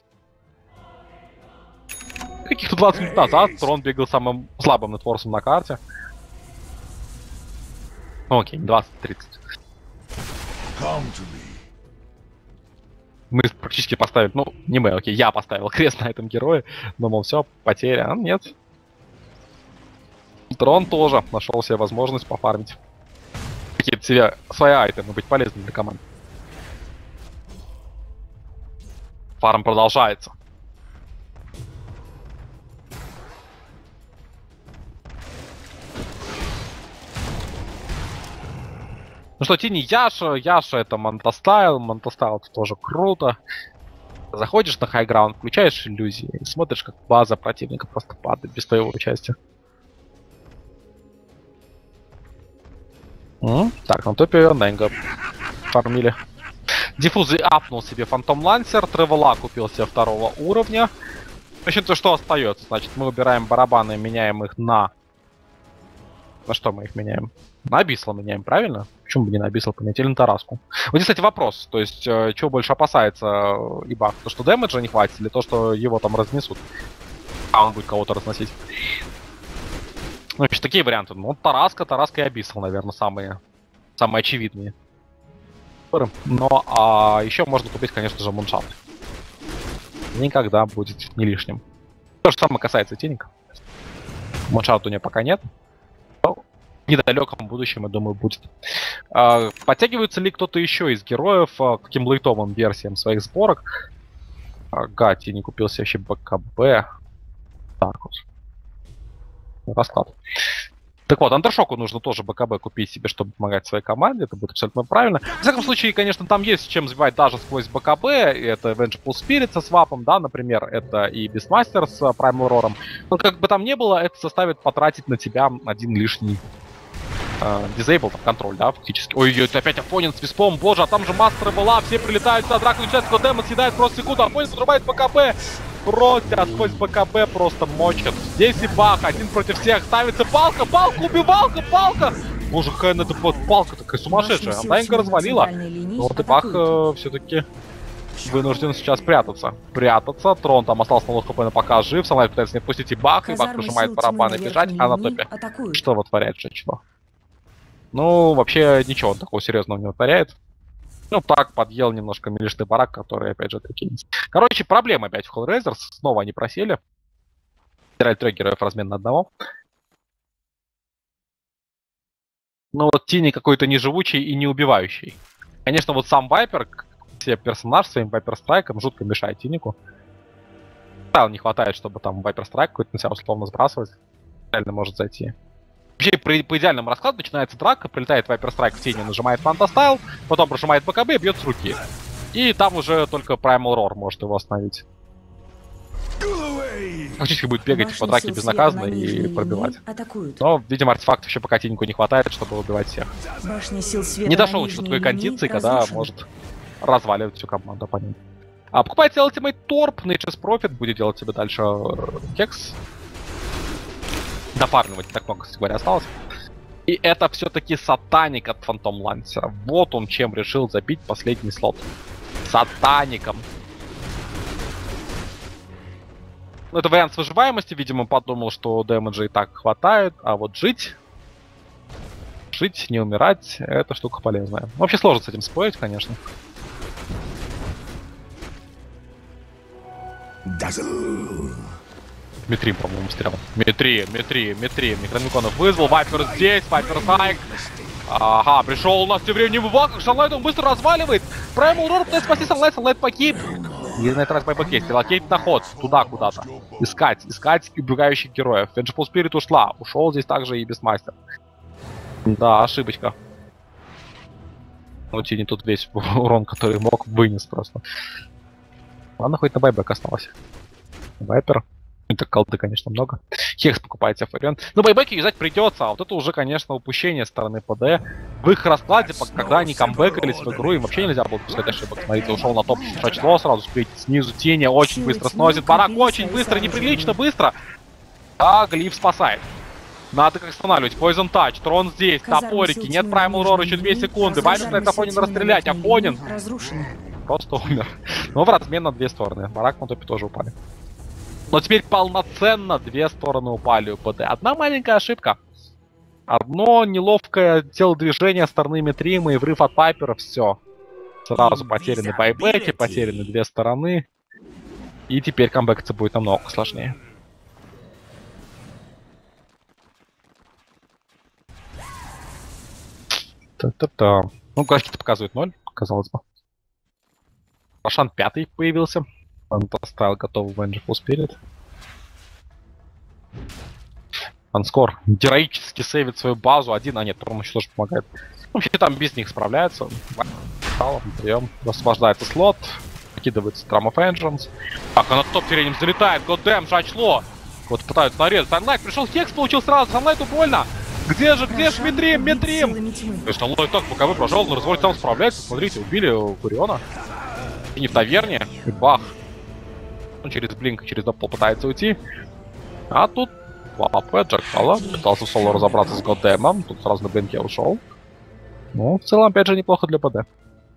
Каких-то 20 минут назад Трон бегал самым слабым нетворсом на карте. Окей, 20-30. Мы практически поставили, ну, не мы, окей, я поставил крест на этом герое. Думал, все, потеря. А нет. Трон тоже нашел себе возможность пофармить. какие-то себе свои айтемы быть полезны для команды. Фарм продолжается. Ну что, Тини Яша это Монтастайл это тоже круто. Заходишь на хайграунд, включаешь иллюзии и смотришь, как база противника просто падает без твоего участия. Так, на топе Ненга фармили. Диффузы апнул себе Фантом Лансер, Тревела купил себе 2-го уровня. Значит, то что остается? Значит, мы убираем барабаны и меняем их на... На что мы их меняем? На Абисла меняем, правильно? Почему бы не на Абисла поменять? Или на Тараску? Вот, кстати, вопрос. То есть, чего больше опасается Ибах? То, что дэмэджа не хватит, или то, что его там разнесут? А он будет кого-то разносить. Ну, вообще, такие варианты. Ну, Тараска и Абисл, наверное, самые очевидные. Но еще можно купить, конечно же, Муншафт. Никогда будет не лишним. То же самое касается Тиника. Муншафта у нее пока нет. В недалеком будущем, я думаю, будет. Подтягивается ли кто-то еще из героев к таким лейтовым версиям своих сборок? Гати не купил себе вообще БКБ. Так вот. Расклад. Так вот, Андершоку нужно тоже БКБ купить себе, чтобы помогать своей команде. Это будет абсолютно правильно. В всяком случае, конечно, там есть чем забивать даже сквозь БКБ. Это Vengeful Spirit со свапом, да, например. Это и Beastmaster с Primal Roar. Но как бы там ни было, это заставит потратить на тебя один лишний Disable, там, контроль, да, фактически. Ой-ой, это опять оппонент с виспом, боже, а там же Мастер была, все прилетают сюда, драку начинается, но Дэмон съедает просто секунду, оппонент подрубает БКБ. Просто сквозь БКБ просто мочат. Здесь и Бах, один против всех, ставится палка, убивалка, палка! Боже, какая это вот палка такая сумасшедшая, Андайнга развалила. Но вот и Бах все-таки вынужден сейчас прятаться. Трон там остался на хп на пока жив, Санлайт пытается не отпустить и Бах прижимает барабан и бежать, а на топе что вытворяет женщина? Ну, вообще ничего он такого серьезного не вытворяет. Ну, так, подъел немножко милишный барак, который, опять же, таки... Короче, проблемы опять в Hellraisers. Снова они просели. Теряют 3 героев размен на одного. Ну, вот Тини какой-то неживучий и не убивающий. Конечно, вот сам Вайпер, себе персонаж своим Вайпер Страйком жутко мешает Тинику. Не хватает, чтобы там Вайпер Страйк какой-то на себя условно сбрасывать. Реально может зайти. Вообще, по идеальному раскладу начинается драка, прилетает Вайпер Страйк в тени, нажимает Фантастайл, потом прожимает БКБ и бьет с руки. И там уже только Primal Roar может его остановить. Фактически будет бегать по драке безнаказанно и пробивать. Но, видимо, артефактов еще пока Тиньку не хватает, чтобы убивать всех. Не дошел еще до такой кондиции, когда может разваливать всю команду оппонента. Покупайте Ultimate Torp, Nature's Profit, будет делать себе дальше кекс. Дофармливать не так много, кстати говоря, осталось. И это все-таки Сатаник от Фантом Лансера. Вот он чем решил забить последний слот. Сатаником. Ну, это вариант с выживаемости. Видимо, подумал, что дэмэджа и так хватает. А вот жить, не умирать, это штука полезная. Вообще сложно с этим спорить, конечно. Дмитрий, по-моему, стрелял. Дмитрий. Микромиконов вызвал. Вайпер здесь, Вайпер Страйк. Ага, пришел у нас тем временем в ваках. Санлайт он быстро разваливает. Primal Roar пытается спасти Санлайт погиб. И на этот раз байбек есть. Релокейт на ход. Туда куда-то. Искать убегающих героев. Vengeful Spirit ушла. Ушел здесь также и Beastmaster. Да, ошибочка. Ну, Тини тут весь урон, который мог, вынес просто. Ладно, хоть на байбек осталось. Вайпер. Так колды, конечно, много. Хекс покупайте Фарион. Ну, байбеки юзать придется, а вот это уже, конечно, упущение стороны ПД. В их раскладе, когда они камбэкались в игру, им вообще нельзя было допускать ошибок. Смотрите, ушел на топ число сразу, смотрите, снизу Тени очень быстро сносит. Барак очень быстро, неприлично быстро. А Глиф спасает. Надо как останавливать. Poison Touch, Трон здесь, топорики, нет Primal Roar, еще 2 секунды. Вайпер на Апонин расстрелять, Апонин просто умер. Но в размен на 2 стороны. Барак на топе тоже упали. Но теперь полноценно 2 стороны упали у ПД. Одна маленькая ошибка. Одно неловкое телодвижение стороны Митрима и врыв от Пайпера. Все. Сразу потеряны байбеки, потеряны 2 стороны. И теперь камбэкаться будет намного сложнее. Та-та-та. Ну, графики-то показывают 0, казалось бы. Рошан 5 появился. Он поставил готовый Vengeful Spirit. Анскор героически сейвит свою базу. Один, нет, по-моему, еще тоже помогает. Вообще там без них справляется. Прием. Освобождается слот. Накидывается Drum of Vengeance. Так, а на топ тирением залетает. Goddamm, Жачло. Вот пытаются нарезать. Sunlight пришел, Хекс получил сразу. Sunlight'у больно. Где же Митрим? Конечно, Ллойд так пока вы прошел, но разводит там справляется. Смотрите, убили Куриона. И не в таверне. И бах. Он через блинк, через допл пытается уйти. А тут АП Джакала. Пытался соло разобраться с Goddamm'ом. Тут сразу на блинке ушел. Ну, в целом, опять же, неплохо для ПД.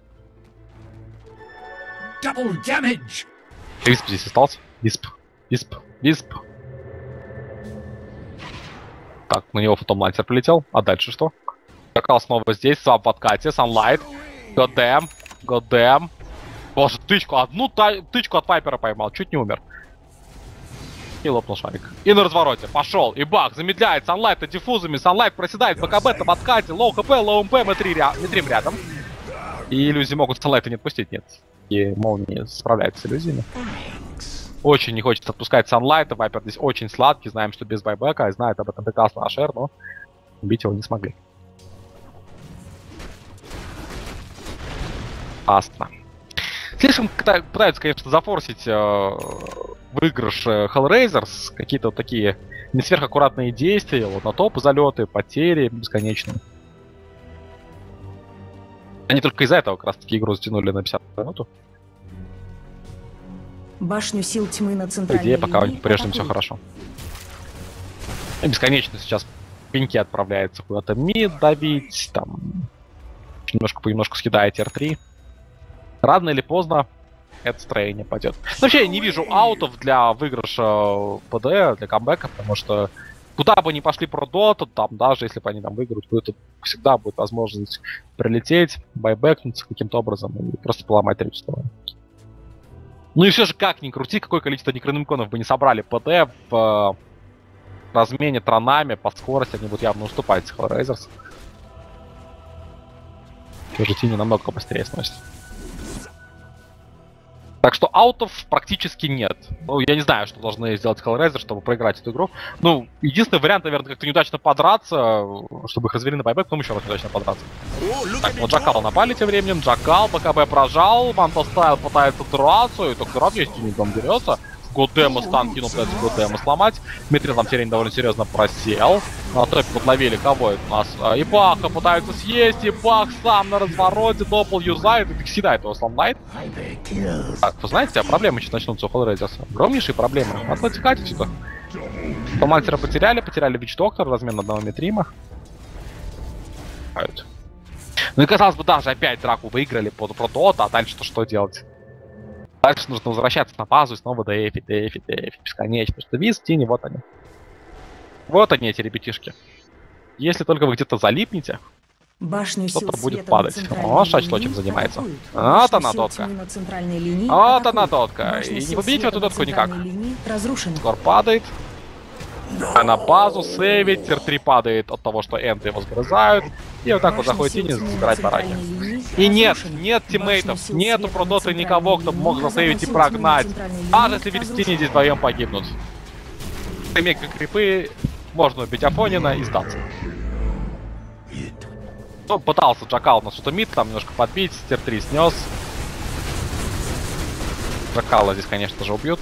Висп здесь остался. Висп. Так, на него фотомлантер прилетел. А дальше что? Джакал снова здесь, сам в подкате. Sunlight. Goddamm. Боже, одну тычку от Вайпера поймал. Чуть не умер. И лопнул шарик. И на развороте. Пошел. И бах. Замедляет. Sunlight диффузами. Sunlight проседает. БКБ на подкате. Лоу хп, лоу МП. Митрим рядом. И иллюзии могут Sunlight не отпустить. Нет. И молнии справляется с иллюзиями. Очень не хочется отпускать Sunlight. Вайпер здесь очень сладкий. Знаем, что без байбека. И знает об этом прекрасно Ашер, но убить его не смогли. Астна. Слишком пытаются, конечно, зафорсить выигрыш Hellraisers. Какие-то вот такие не сверхаккуратные действия. Вот на топ залеты, потери бесконечные. Они только из-за этого как раз таки игру затянули на 50 минуту. Башню сил тьмы на центральной линии. По идее, пока линии по-прежнему все хорошо. И бесконечно сейчас пеньки отправляются куда-то мид давить. Там немножко скидает тир-3. Рано или поздно это строение пойдет. Вообще я не вижу аутов для выигрыша ПД, для камбэка, потому что куда бы ни пошли про доту, там даже если бы они там выиграют, всегда будет возможность прилететь, байбэкнуться каким-то образом и просто поломать речь. Ну и все же, как ни крути, какое количество некрономиконов бы не собрали ПД в размене тронами по скорости, они будут явно уступать с Hellraisers. Тоже Тини намного быстрее сносит. Так что аутов практически нет. Ну, я не знаю, что должны сделать Hellraiser, чтобы проиграть эту игру. Ну, единственный вариант, наверное, как-то неудачно подраться, чтобы их развели на байбэк, потом еще раз неудачно подраться. Так, вот Джакал напали тем временем. Джакал, БКБ прожал, Манто Стайл пытается драться, и только раз есть Тини там дерется. Goddamm стан кинул, пытается Goddamm сломать. Дмитрий там тирень довольно серьезно просел. На топе подловили кого это у нас? Ипаха пытаются съесть, Ипах сам на развороте, допл юзает и съедает его Sunlight. Так, вы знаете, проблемы сейчас начнутся у Hellraisers. Огромнейшие проблемы. Надо текать отсюда. Мастера потеряли Вич-доктор, размен одного Митрима. Ну и казалось бы, даже опять драку выиграли про Дота, а дальше-то что делать? Дальше нужно возвращаться на базу и снова дефить, бесконечно. Потому что Виз, Тини, вот они. Вот они, эти ребятишки. Если только вы где-то залипнете, кто-то будет падать. О, Шачло чем занимается. Вот она дотка. Вот она дотка. И не победить эту дотку никак. Скор падает. А на базу сейвит, тир-3 падает от того, что энты его сгрызают. И вот так вот заходит Тини забирать бараки. И нет тиммейтов, нету про доты никого, кто мог засейвить и прогнать. Даже если весь Тини здесь вдвоем погибнут. Мега-крипы можно убить Афонина и сдаться. Ну, пытался Джакал на что-то мид, там немножко подбить, тир-3 снес. Джакала здесь, конечно же, убьют.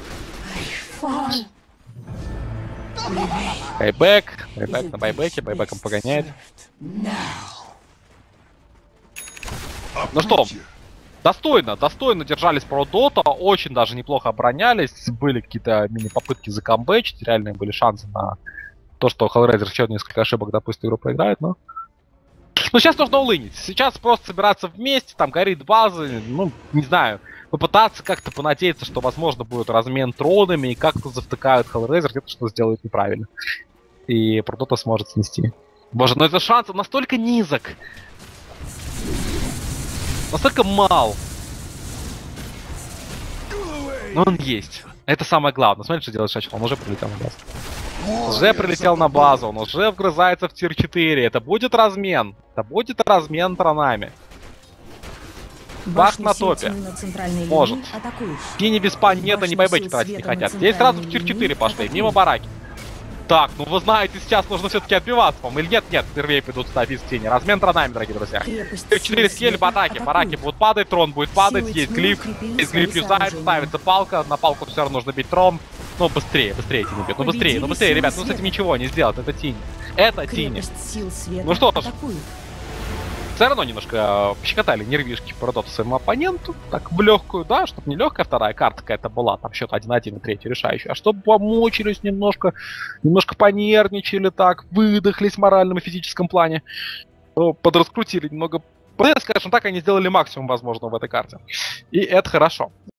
Байбэк на байбэке, байбэком погоняет. Ну что, достойно держались про Дота, очень даже неплохо оборонялись, были какие-то мини-попытки закамбэчить, реальные были шансы на то, что Hellraiser еще несколько ошибок, допустим, игру проиграет, но... Ну, сейчас нужно улынить, сейчас просто собираться вместе, там горит база, ну, не знаю, попытаться как-то понадеяться, что, возможно, будет размен тронами, и как-то завтыкают Hellraiser, где-то что сделают неправильно. И про Дота сможет снести. Боже, но это шанс настолько низок. Настолько мал. Но он есть. Это самое главное. Смотри, что делает Шачло. Он уже прилетел на базу. Уже прилетел на базу, он уже вгрызается в тир 4. Это будет размен. Это будет размен тронами. Бах на топе. Может. Синий без пани нет, они байбеки тратить не хотят. Здесь сразу в тир 4 пошли, мимо бараки. Так, ну вы знаете, сейчас нужно все-таки отбиваться, по-моему. Или нет, нет, впервые придут ставить из тени. Размен тронами, дорогие друзья. Тир 4 съели бараки. Бараки будут падать, трон будет падать, есть глиф. Есть глиф юзает, ставится палка. На палку все равно нужно бить трон. Ну, быстрее, быстрее тени бьет. Ну, быстрее, ребят, ну с этим ничего не сделать. Это тень. Это тень. Ну что ж. Все равно немножко пощекотали нервишки Парадокс своему оппоненту. Так, в легкую, да, чтобы не легкая вторая карта какая-то была, там счет 1-1 и третий решающий, а чтобы помучились немножко понервничали так, выдохлись в моральном и физическом плане, подраскрутили немного. Скажем так, они сделали максимум возможного в этой карте. И это хорошо.